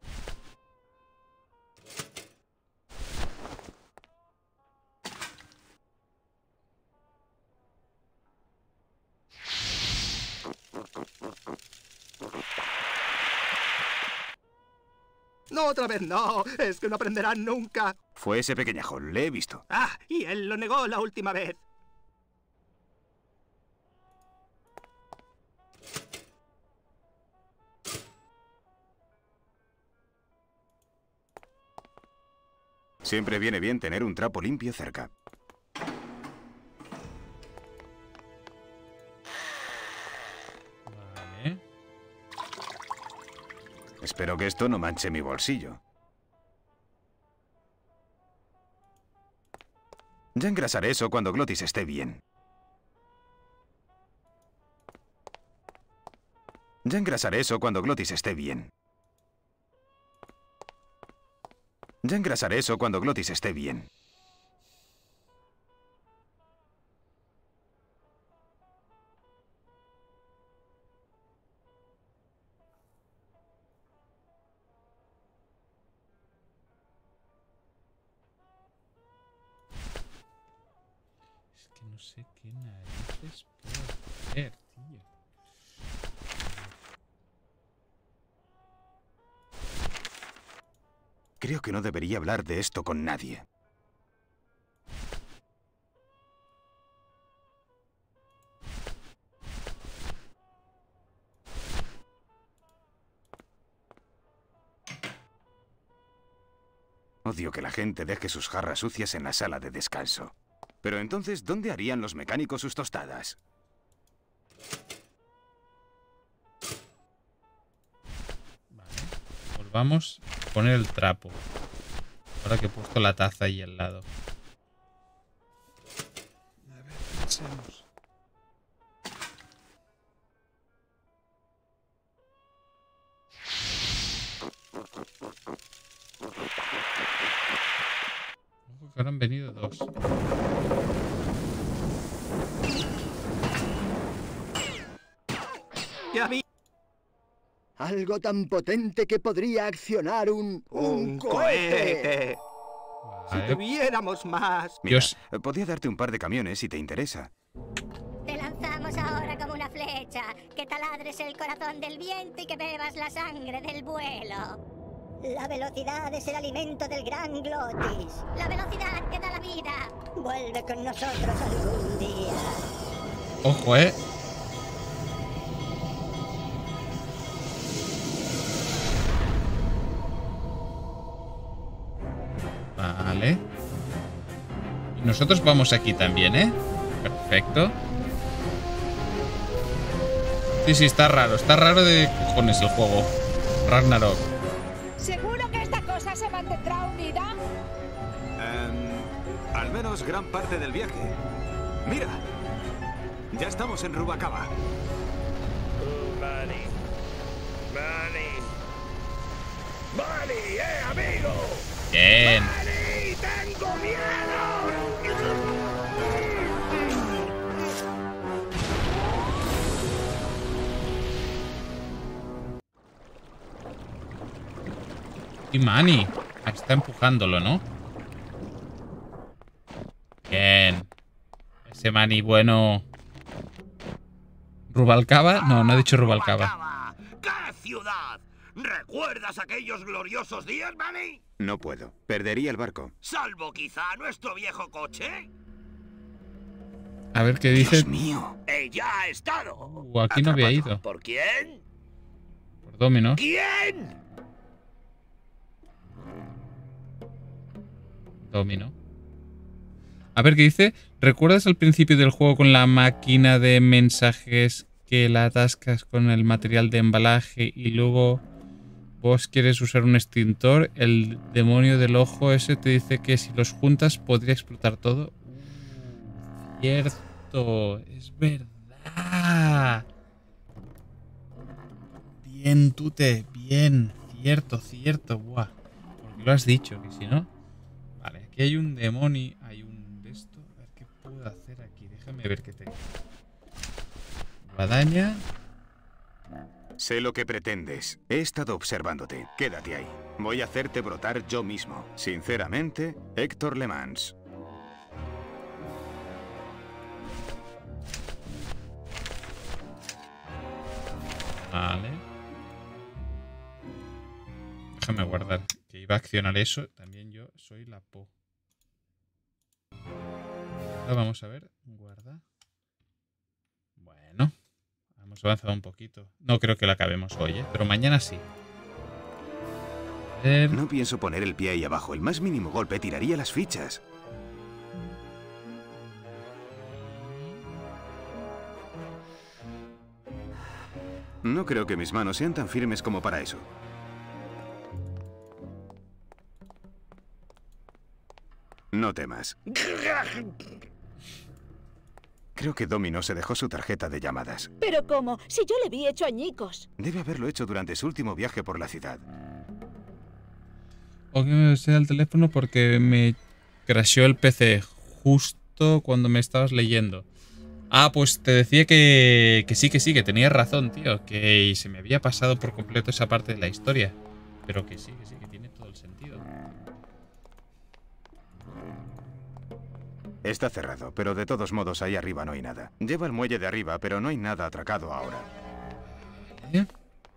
No, otra vez no. Es que no aprenderán nunca. Fue ese pequeñajo, le he visto. Ah, y él lo negó la última vez. Siempre viene bien tener un trapo limpio cerca. Vale. Espero que esto no manche mi bolsillo. Ya engrasaré eso cuando Glottis esté bien. Ya engrasaré eso cuando Glottis esté bien. Ya engrasaré eso cuando Glottis esté bien. Es que no sé qué narices puedo hacer, tío. Creo que no debería hablar de esto con nadie. Odio que la gente deje sus jarras sucias en la sala de descanso. Pero entonces, ¿dónde harían los mecánicos sus tostadas? Vale. Volvamos a poner el trapo. Ahora que he puesto la taza ahí al lado. A ver, pensemos. Ojo que ahora han venido dos. Ya vi. Algo tan potente que podría accionar un cohete. Si tuviéramos más. Mira, podría darte un par de camiones si te interesa. Te lanzamos ahora como una flecha, que taladres el corazón del viento y que bebas la sangre del vuelo. La velocidad es el alimento del gran Glotis. La velocidad que da la vida. Vuelve con nosotros algún día. Ojo, Vale. Y nosotros vamos aquí también, ¿eh? Perfecto. Sí, está raro de cojones el juego. Ragnarok. ¿Seguro que esta cosa se mantendrá unida? Al menos gran parte del viaje. Mira, ya estamos en Rubacava. Manny, amigo. Bien. Manny, tengo miedo. Y Manny. Está empujándolo, ¿no? Bien. Ese Manny bueno. ¿Rubalcaba? No ha dicho Rubalcaba. ¡Qué ciudad! ¿Recuerdas aquellos gloriosos días, Manny? No puedo. Perdería el barco. Salvo quizá nuestro viejo coche. A ver qué dice. Dios mío. Ella ha estado. Aquí no había ido. ¿Por quién? Por Dominos. ¿Quién? Domino. A ver qué dice. ¿Recuerdas al principio del juego con la máquina de mensajes que la atascas con el material de embalaje y luego vos quieres usar un extintor? El demonio del ojo ese te dice que si los juntas podría explotar todo. Cierto. Es verdad. Bien, Tute. Bien. Cierto. Buah. Porque lo has dicho, que si no... Vale, aquí hay un demonio, hay un de esto. A ver qué puedo hacer aquí. Déjame ver qué tengo. Guadaña. Sé lo que pretendes. He estado observándote. Quédate ahí. Voy a hacerte brotar yo mismo. Sinceramente, Héctor Le Mans. Vale. Déjame guardar. Que iba a accionar eso. También yo soy la po. Ahora vamos a ver. Guarda. Bueno. Hemos avanzado un poquito. No creo que lo acabemos hoy, pero mañana sí. A ver. No pienso poner el pie ahí abajo. El más mínimo golpe tiraría las fichas. No creo que mis manos sean tan firmes como para eso. No temas. Creo que Domino se dejó su tarjeta de llamadas. ¿Pero cómo? Si yo le vi hecho añicos. Debe haberlo hecho durante su último viaje por la ciudad. O que me sea el teléfono porque me crasheó el PC justo cuando me estabas leyendo. Ah, pues te decía que sí, que tenías razón, tío. Que se me había pasado por completo esa parte de la historia. Pero que sí, que tiene todo el sentido. Está cerrado, pero de todos modos ahí arriba no hay nada. Lleva el muelle de arriba, pero no hay nada atracado ahora. ¿Eh?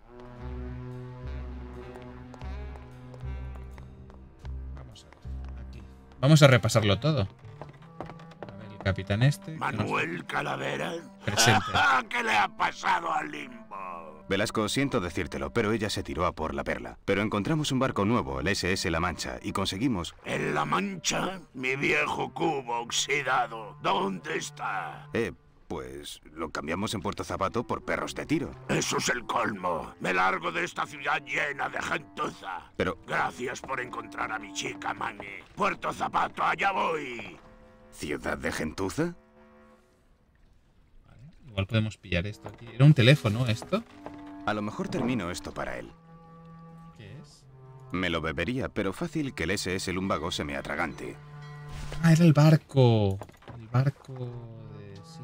Vamos a ver, aquí. Vamos a repasarlo todo. A ver, el capitán este. Manuel Calavera. Presente. ¿Qué le ha pasado al Limbo? Velasco, siento decírtelo, pero ella se tiró a por la perla. Pero encontramos un barco nuevo, el SS La Mancha, y conseguimos... ¿En La Mancha? Mi viejo cubo oxidado. ¿Dónde está? Pues lo cambiamos en Puerto Zapato por perros de tiro. Eso es el colmo. Me largo de esta ciudad llena de gentuza. Pero... Gracias por encontrar a mi chica, Manny. Puerto Zapato, allá voy. ¿Ciudad de gentuza? Vale, igual podemos pillar esto aquí. ¿Era un teléfono esto? A lo mejor termino esto para él. ¿Qué es? Me lo bebería, pero fácil que el SS Lumbago se me atragante. Ah, era el barco. El barco de... Sí.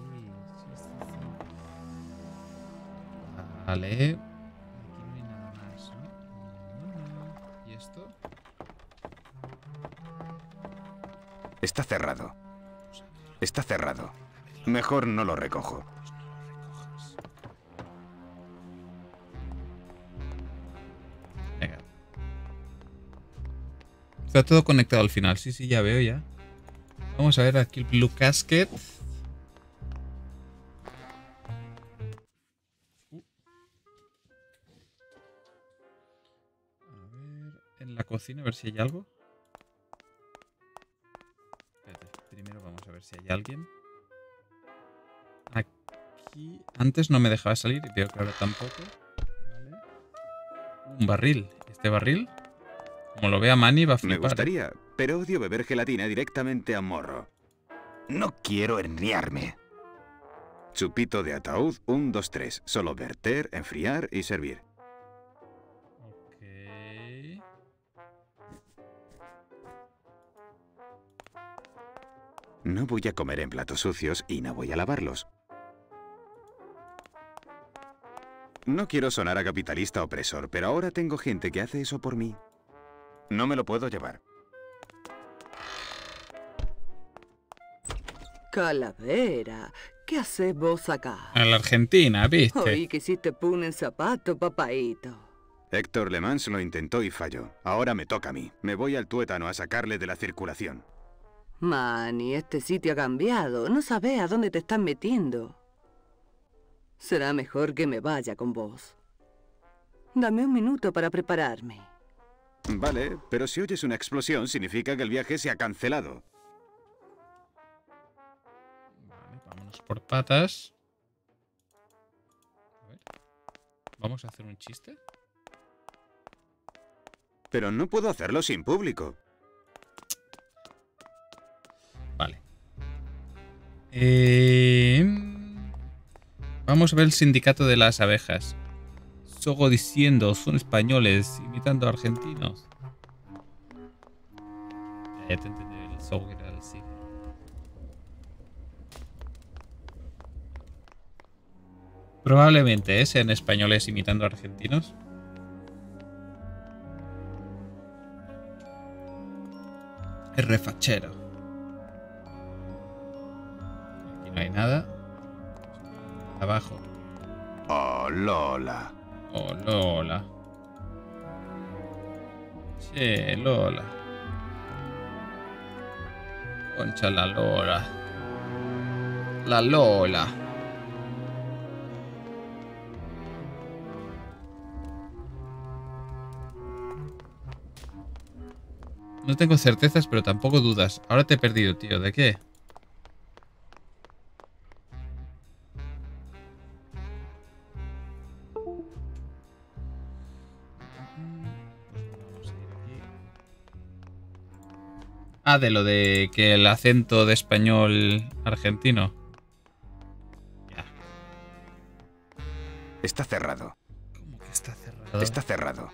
Vale. Aquí no hay nada más, ¿no? ¿Y esto? Está cerrado. Está cerrado. Mejor no lo recojo. Venga. Está todo conectado al final. Sí, sí, ya veo ya. Vamos a ver aquí el Blue Casket. A ver, en la cocina, a ver si hay algo. Espérate, primero vamos a ver si hay alguien. Aquí antes no me dejaba salir y veo que ahora tampoco. Vale. Un barril. Este barril, como lo vea Manny, va a flipar. Me gustaría, pero odio beber gelatina directamente a morro. No quiero herniarme. Chupito de ataúd, 1, 2, 3. Solo verter, enfriar y servir. Ok. No voy a comer en platos sucios y no voy a lavarlos. No quiero sonar a capitalista opresor, pero ahora tengo gente que hace eso por mí. No me lo puedo llevar. Calavera, ¿qué haces vos acá? A la Argentina, ¿viste? Oí que hiciste pun en zapato, papaíto. Héctor Le Mans lo intentó y falló. Ahora me toca a mí. Me voy al tuétano a sacarle de la circulación. Manny, este sitio ha cambiado. No sabés a dónde te están metiendo. Será mejor que me vaya con vos. Dame un minuto para prepararme. Vale, pero si oyes una explosión significa que el viaje se ha cancelado. Vale, vámonos por patas. A ver. ¿Vamos a hacer un chiste? Pero no puedo hacerlo sin público. Vale. Vamos a ver el sindicato de las abejas. Sogo diciendo, son españoles imitando a argentinos. Ya te entendí, el Sogo era el sí. Probablemente sean españoles imitando a argentinos. Es refachero. Aquí no hay nada. Abajo. Oh, Lola. Oh, Lola. Che, Lola. Concha la Lola. La Lola. No tengo certezas, pero tampoco dudas. Ahora te he perdido, tío. ¿De qué? Ah, de lo de que el acento de español argentino. Ya. Está cerrado. ¿Cómo que está cerrado? Está cerrado.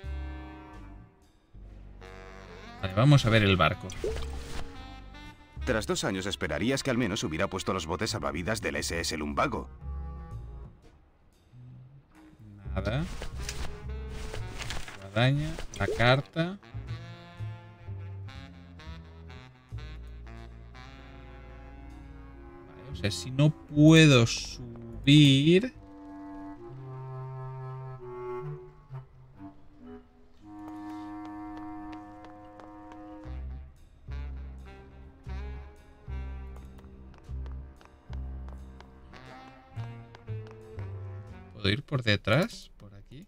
Vale, vamos a ver el barco. Tras 2 años esperarías que al menos hubiera puesto los botes salvavidas del SS Lumbago. Nada. Guadaña, la carta. Vale, o sea, si no puedo subir... ¿Puedo ir por detrás? ¿Por aquí?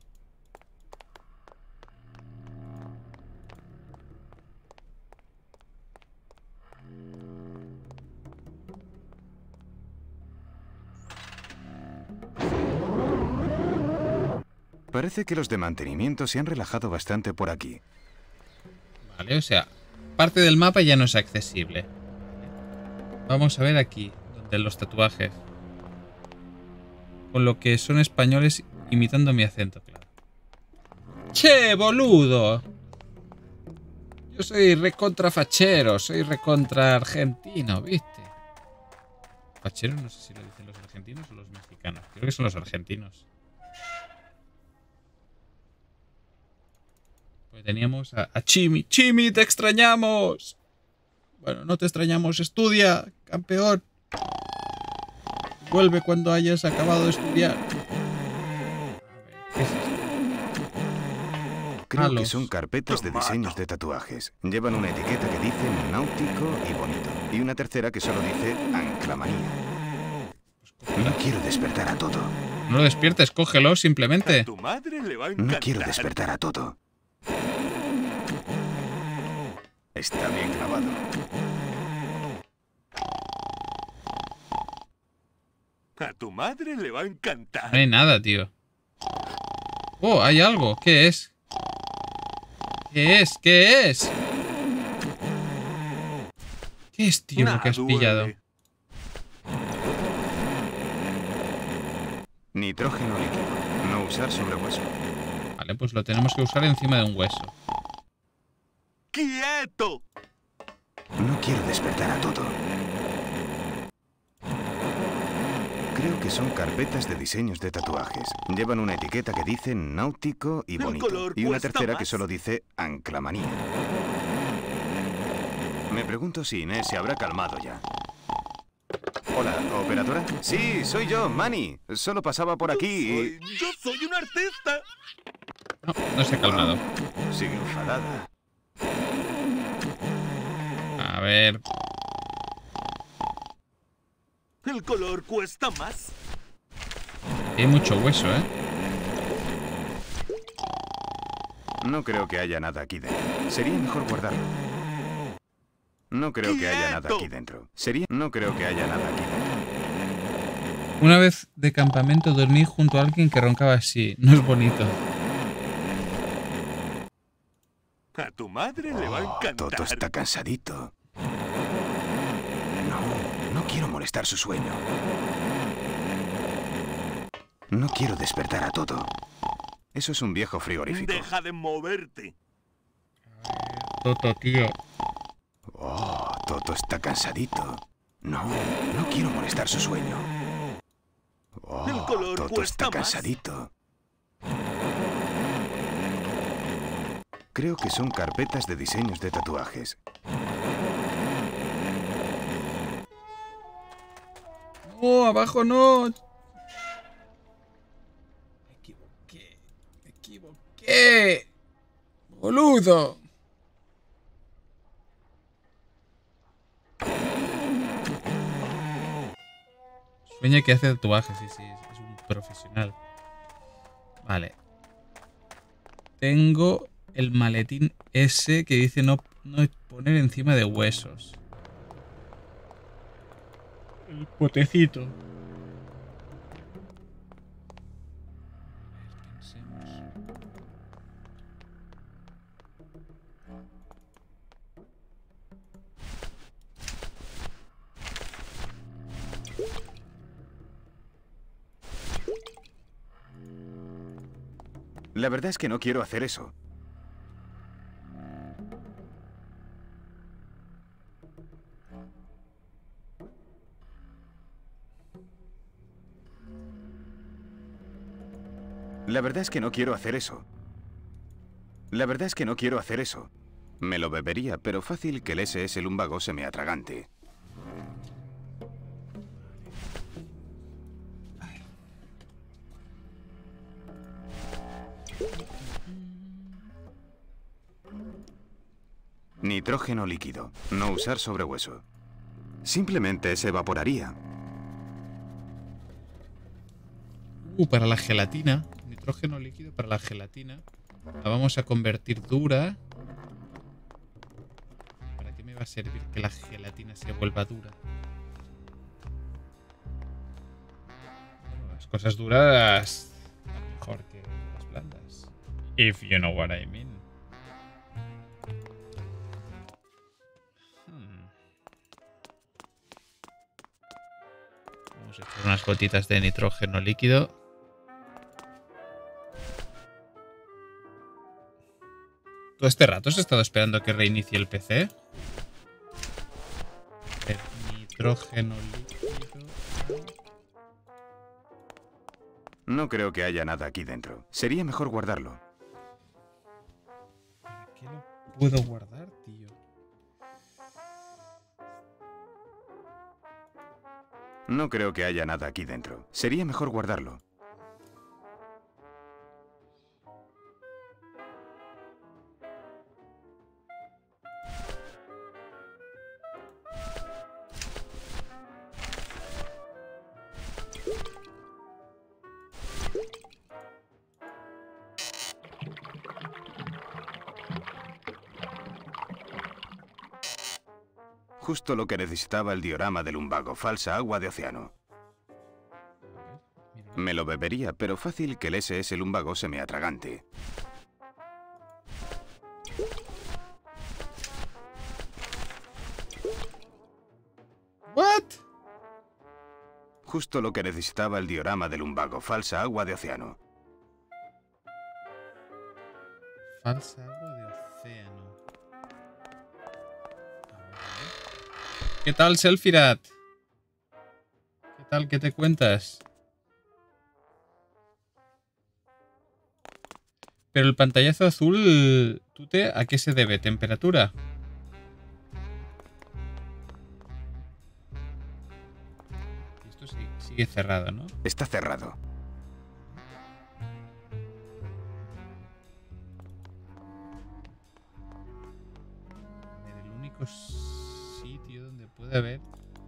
Parece que los de mantenimiento se han relajado bastante por aquí. Vale, o sea, parte del mapa ya no es accesible. Vamos a ver aquí, donde los tatuajes. Con lo que son españoles imitando mi acento, claro. ¡Che, boludo! Yo soy recontra fachero, soy recontra argentino, ¿viste? Fachero no sé si lo dicen los argentinos o los mexicanos. Creo que son los argentinos. Pues teníamos a Chimi. ¡Chimi, te extrañamos! Bueno, no te extrañamos, estudia, campeón. Vuelve cuando hayas acabado de estudiar. A ver, ¿qué es esto? Creo que son carpetas de diseños de tatuajes. Llevan una etiqueta que dice náutico y bonito. Y una tercera que solo dice anclamanía. No quiero despertar a todo. No lo despiertes, cógelo simplemente. Tu madre le va a encantar. No quiero despertar a todo. Está bien clavado. A tu madre le va a encantar. No hay nada, tío. Oh, hay algo. ¿Qué es? ¿Qué es? ¿Qué es? ¿Qué es, tío, lo que has pillado? Nitrógeno líquido. No usar sobre hueso. Vale, pues lo tenemos que usar encima de un hueso. ¡Quieto! No quiero despertar a todo. Creo que son carpetas de diseños de tatuajes. Llevan una etiqueta que dice náutico y bonito. Y una tercera que solo dice anclamanía. Me pregunto si Inés se habrá calmado ya. Hola, ¿operadora? Sí, soy yo, Manny. Solo pasaba por aquí y... ¡Yo soy un artista! No, no se ha calmado. Sigue enfadada. A ver... El color cuesta más. Hay mucho hueso, ¿eh? No creo que haya nada aquí dentro. Sería mejor guardarlo. No creo que haya nada aquí dentro. No creo que haya nada aquí dentro. Una vez de campamento dormí junto a alguien que roncaba así. No es bonito. A tu madre le va a encantar. Toto está cansadito. No quiero molestar su sueño. No quiero despertar a Toto. Eso es un viejo frigorífico. Deja de moverte. Toto, tío. Oh, Toto está cansadito. No quiero molestar su sueño. Oh, Toto está cansadito. Creo que son carpetas de diseños de tatuajes. ¡Oh, abajo no! Me equivoqué. ¡Boludo! Sueña que hace tatuajes, sí, es un profesional. Vale. Tengo el maletín ese que dice no poner encima de huesos. El potecito. Pensemos. La verdad es que no quiero hacer eso. La verdad es que no quiero hacer eso. La verdad es que no quiero hacer eso. Me lo bebería, pero fácil que el SS lumbago se me atragante. Nitrógeno líquido. No usar sobre hueso. Simplemente se evaporaría. Para la gelatina. Nitrógeno líquido para la gelatina. La vamos a convertir dura. ¿Para qué me va a servir que la gelatina se vuelva dura? Bueno, las cosas duras están mejor que las blandas. If you know what I mean. Vamos a echar unas gotitas de nitrógeno líquido. ¿Todo este rato has estado esperando a que reinicie el PC? Nitrógeno líquido. No creo que haya nada aquí dentro. Sería mejor guardarlo. ¿Para qué lo puedo guardar, tío? No creo que haya nada aquí dentro. Sería mejor guardarlo. Justo lo que necesitaba el diorama del lumbago, falsa agua de océano. Me lo bebería, pero fácil que el SS lumbago se me atragante. ¿What? Justo lo que necesitaba el diorama del lumbago, falsa agua de océano. Falsa agua de océano. ¿Qué tal, Selfirat? ¿Qué tal? ¿Qué te cuentas? Pero el pantallazo azul, Tute, ¿a qué se debe? ¿Temperatura? Esto sigue cerrado, ¿no? Está cerrado. El único sitio donde puede haber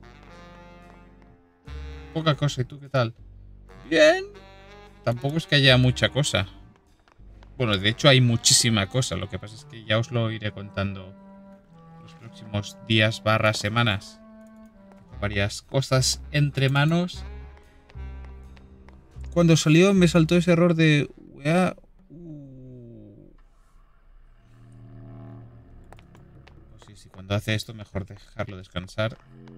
poca cosa. ¿Y tú qué tal? Bien. Tampoco es que haya mucha cosa. Bueno, de hecho hay muchísima cosa. Lo que pasa es que ya os lo iré contando los próximos días / semanas. Varias cosas entre manos. Cuando salió me saltó ese error de... Pues sí, cuando hace esto mejor dejarlo descansar.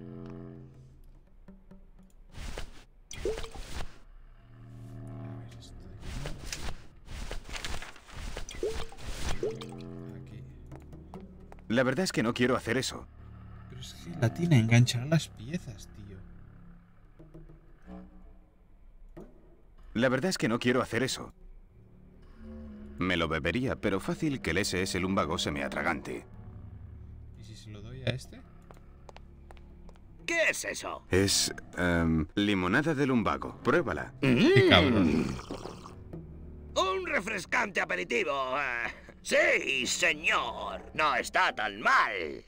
La verdad es que no quiero hacer eso. Pero es que la tina enganchará las piezas, tío. La verdad es que no quiero hacer eso. Me lo bebería, pero fácil que el SS lumbago se me atragante. ¿Y si se lo doy a este? ¿Qué es eso? Es... limonada de lumbago. Pruébala. Qué cabrón. Un refrescante aperitivo. Sí, señor. No está tan mal.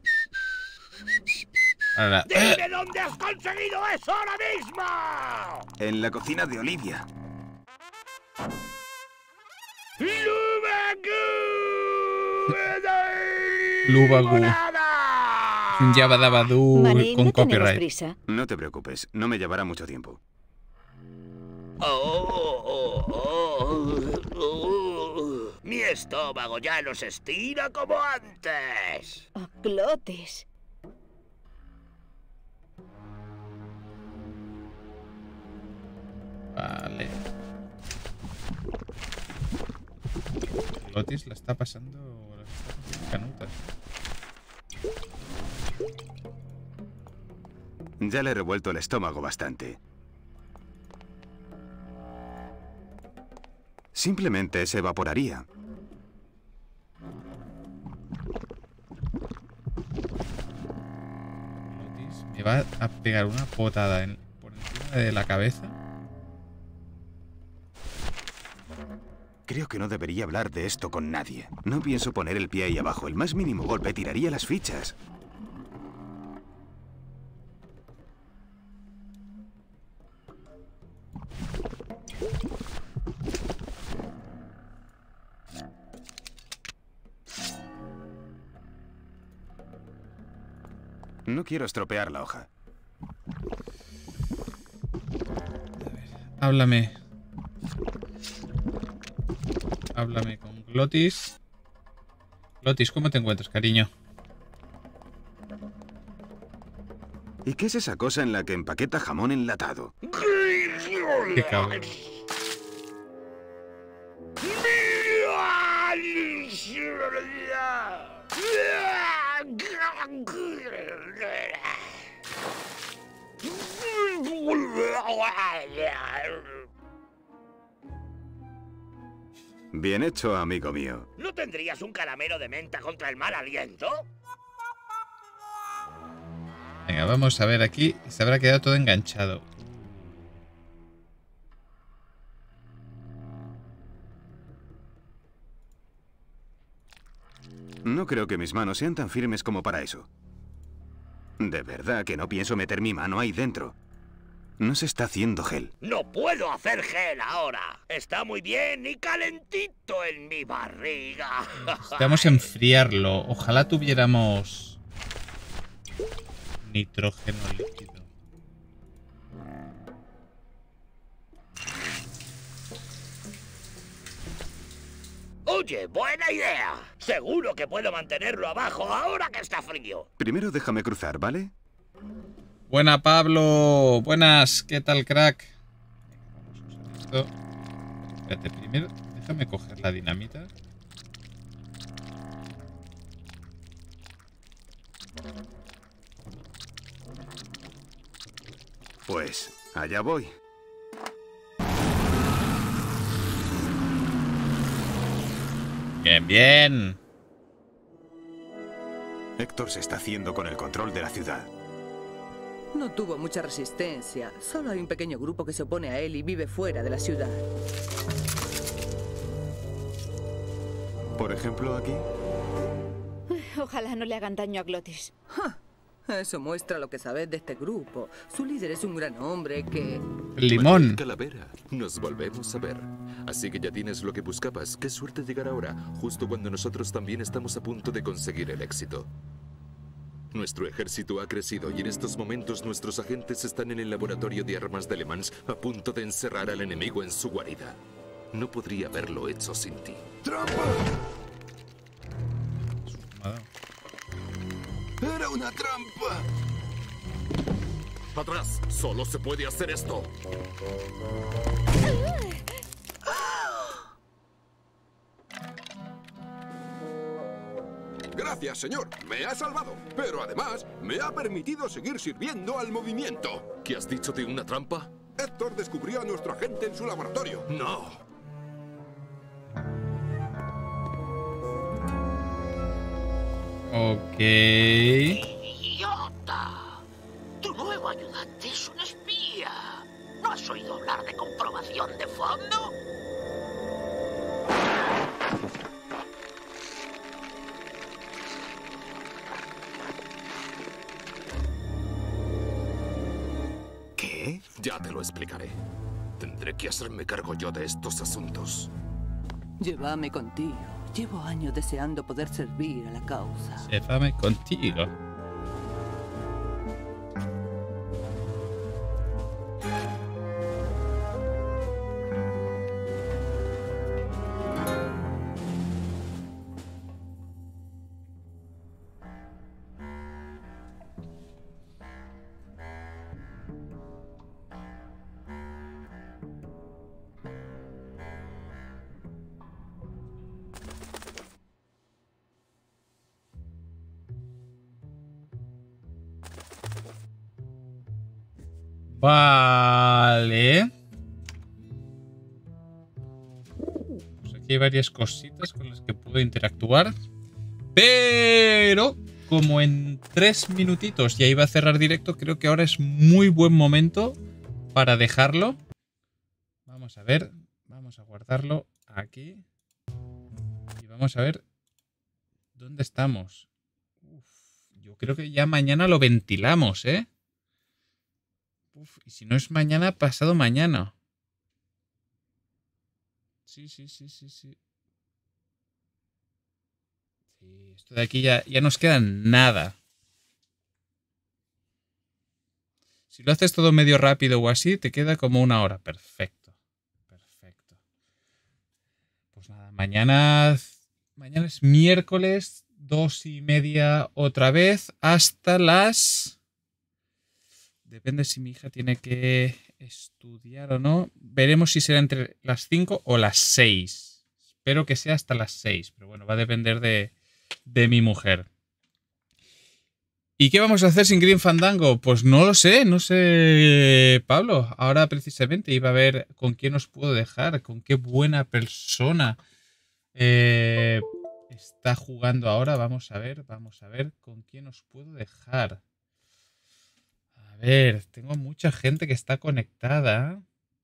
Ahora, ¡Dime dónde has conseguido eso ahora mismo! En la cocina de Olivia. Lubagu. Yabadabadú con no tenemos copyright. prisa. No te preocupes, no me llevará mucho tiempo. Mi estómago ya no se estira como antes. Oh, Glotis. Vale. Glotis la está pasando canutas. Ya le he revuelto el estómago bastante. Simplemente se evaporaría. Glotis me va a pegar una potada por encima de la cabeza. Creo que no debería hablar de esto con nadie. No pienso poner el pie ahí abajo. El más mínimo golpe tiraría las fichas. No quiero estropear la hoja. Háblame. Háblame con Glotis. Glotis, ¿cómo te encuentras, cariño? ¿Y qué es esa cosa en la que empaqueta jamón enlatado? Qué cabrón. Bien hecho, amigo mío. ¿No tendrías un caramelo de menta contra el mal aliento? Venga, vamos a ver aquí. Se habrá quedado todo enganchado. No creo que mis manos sean tan firmes como para eso. De verdad que no pienso meter mi mano ahí dentro. No se está haciendo gel. No puedo hacer gel ahora. Está muy bien y calentito en mi barriga. Necesitamos enfriarlo. Ojalá tuviéramos Nitrógeno líquido. Oye, buena idea. Seguro que puedo mantenerlo abajo ahora que está frío. Primero déjame cruzar, ¿vale? Buena, Pablo. Buenas. ¿Qué tal, crack? Vamos a usar esto. Espérate, primero déjame coger la dinamita. Pues, allá voy. Bien, bien. Héctor se está haciendo con el control de la ciudad. No tuvo mucha resistencia. Solo hay un pequeño grupo que se opone a él y vive fuera de la ciudad. Por ejemplo, aquí. Ojalá no le hagan daño a Glottis. Eso muestra lo que sabes de este grupo. Su líder es un gran hombre que... Limón. Calavera, nos volvemos a ver. Así que ya tienes lo que buscabas. Qué suerte llegar ahora, justo cuando nosotros también estamos a punto de conseguir el éxito. Nuestro ejército ha crecido y en estos momentos nuestros agentes están en el laboratorio de armas de Le Mans a punto de encerrar al enemigo en su guarida. No podría haberlo hecho sin ti. ¡Trampa! ¡Era una trampa! ¡Atrás! ¡Solo se puede hacer esto! Gracias, señor. Me ha salvado. Pero además, me ha permitido seguir sirviendo al movimiento. ¿Qué has dicho de una trampa? Héctor descubrió a nuestro agente en su laboratorio. ¡No! Ok. ¡Idiota! Tu nuevo ayudante es un espía. ¿No has oído hablar de comprobación de fondo? ¿Qué? Ya te lo explicaré. Tendré que hacerme cargo yo de estos asuntos. Llévame contigo. Llevo años deseando poder servir a la causa. Llévame contigo. Vale. Pues aquí hay varias cositas con las que puedo interactuar. Pero como en 3 minutitos ya iba a cerrar directo, creo que ahora es muy buen momento para dejarlo. Vamos a ver. Vamos a guardarlo aquí. Y vamos a ver dónde estamos. Uf, yo creo que ya mañana lo ventilamos, ¿eh? Uf, y si no es mañana, pasado mañana. Sí. Sí, esto de aquí ya nos queda nada. Si lo haces todo medio rápido o así, te queda como 1 hora. Perfecto. Perfecto. Pues nada, mañana es miércoles, 2:30 otra vez, hasta las... Depende si mi hija tiene que estudiar o no. Veremos si será entre las 5 o las 6. Espero que sea hasta las 6. Pero bueno, va a depender de mi mujer. ¿Y qué vamos a hacer sin Grim Fandango? Pues no lo sé. No sé, Pablo. Ahora precisamente iba a ver con quién os puedo dejar. Con qué buena persona está jugando ahora. Vamos a ver con quién os puedo dejar. A ver, tengo mucha gente que está conectada.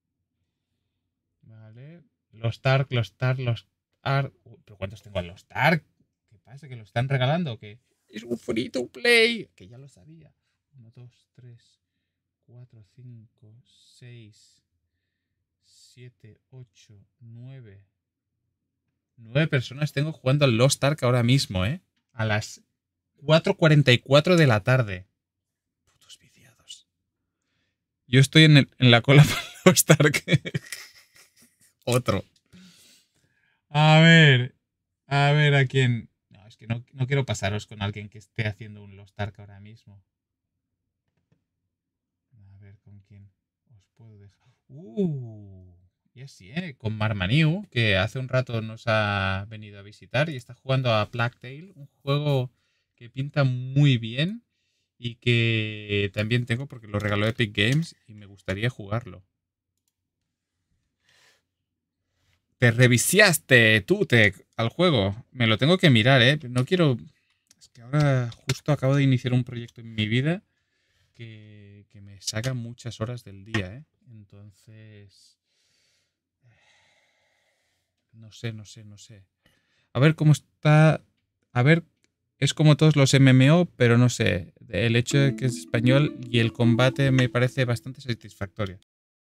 Vale. Los Tark. ¿Pero cuántos tengo a los Tark? ¿Qué pasa? ¿Que lo están regalando? ¿Que es un free to play? Que ya lo sabía. 1, 2, 3, 4, 5, 6, 7, 8, 9. 9 personas tengo jugando al Lost Ark ahora mismo, ¿eh? A las 4:44 de la tarde. Putos viciados. Yo estoy en la cola para Lost Ark. Otro. A ver a quién. No, es que no quiero pasaros con alguien que esté haciendo un Lost Ark ahora mismo. A ver con quién os puedo dejar. Y así, con Marmaniu, que hace un rato nos ha venido a visitar y está jugando a Plague Tale, un juego que pinta muy bien y que también tengo porque lo regaló Epic Games y me gustaría jugarlo. Te reviciaste tú al juego. Me lo tengo que mirar, ¿eh? No quiero... Es que ahora justo acabo de iniciar un proyecto en mi vida que me saca muchas horas del día, ¿eh? Entonces... No sé. A ver cómo está... A ver, es como todos los MMO, pero no sé. El hecho de que es español y el combate me parece bastante satisfactorio.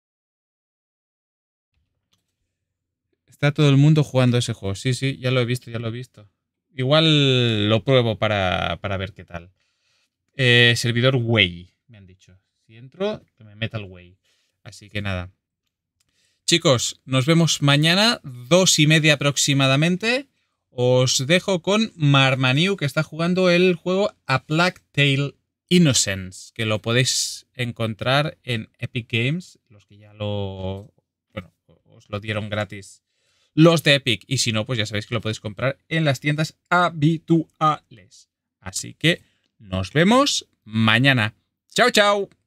Está todo el mundo jugando ese juego. Sí, ya lo he visto. Igual lo pruebo para ver qué tal. Servidor Way, me han dicho. Si entro, que me meta el Way. Así que nada. Chicos, nos vemos mañana, 2:30 aproximadamente. Os dejo con Marmaniu, que está jugando el juego A Plague Tale Innocence, que lo podéis encontrar en Epic Games, los que ya os lo dieron gratis los de Epic, y si no, pues ya sabéis que lo podéis comprar en las tiendas habituales. Así que nos vemos mañana. ¡Chao, chao!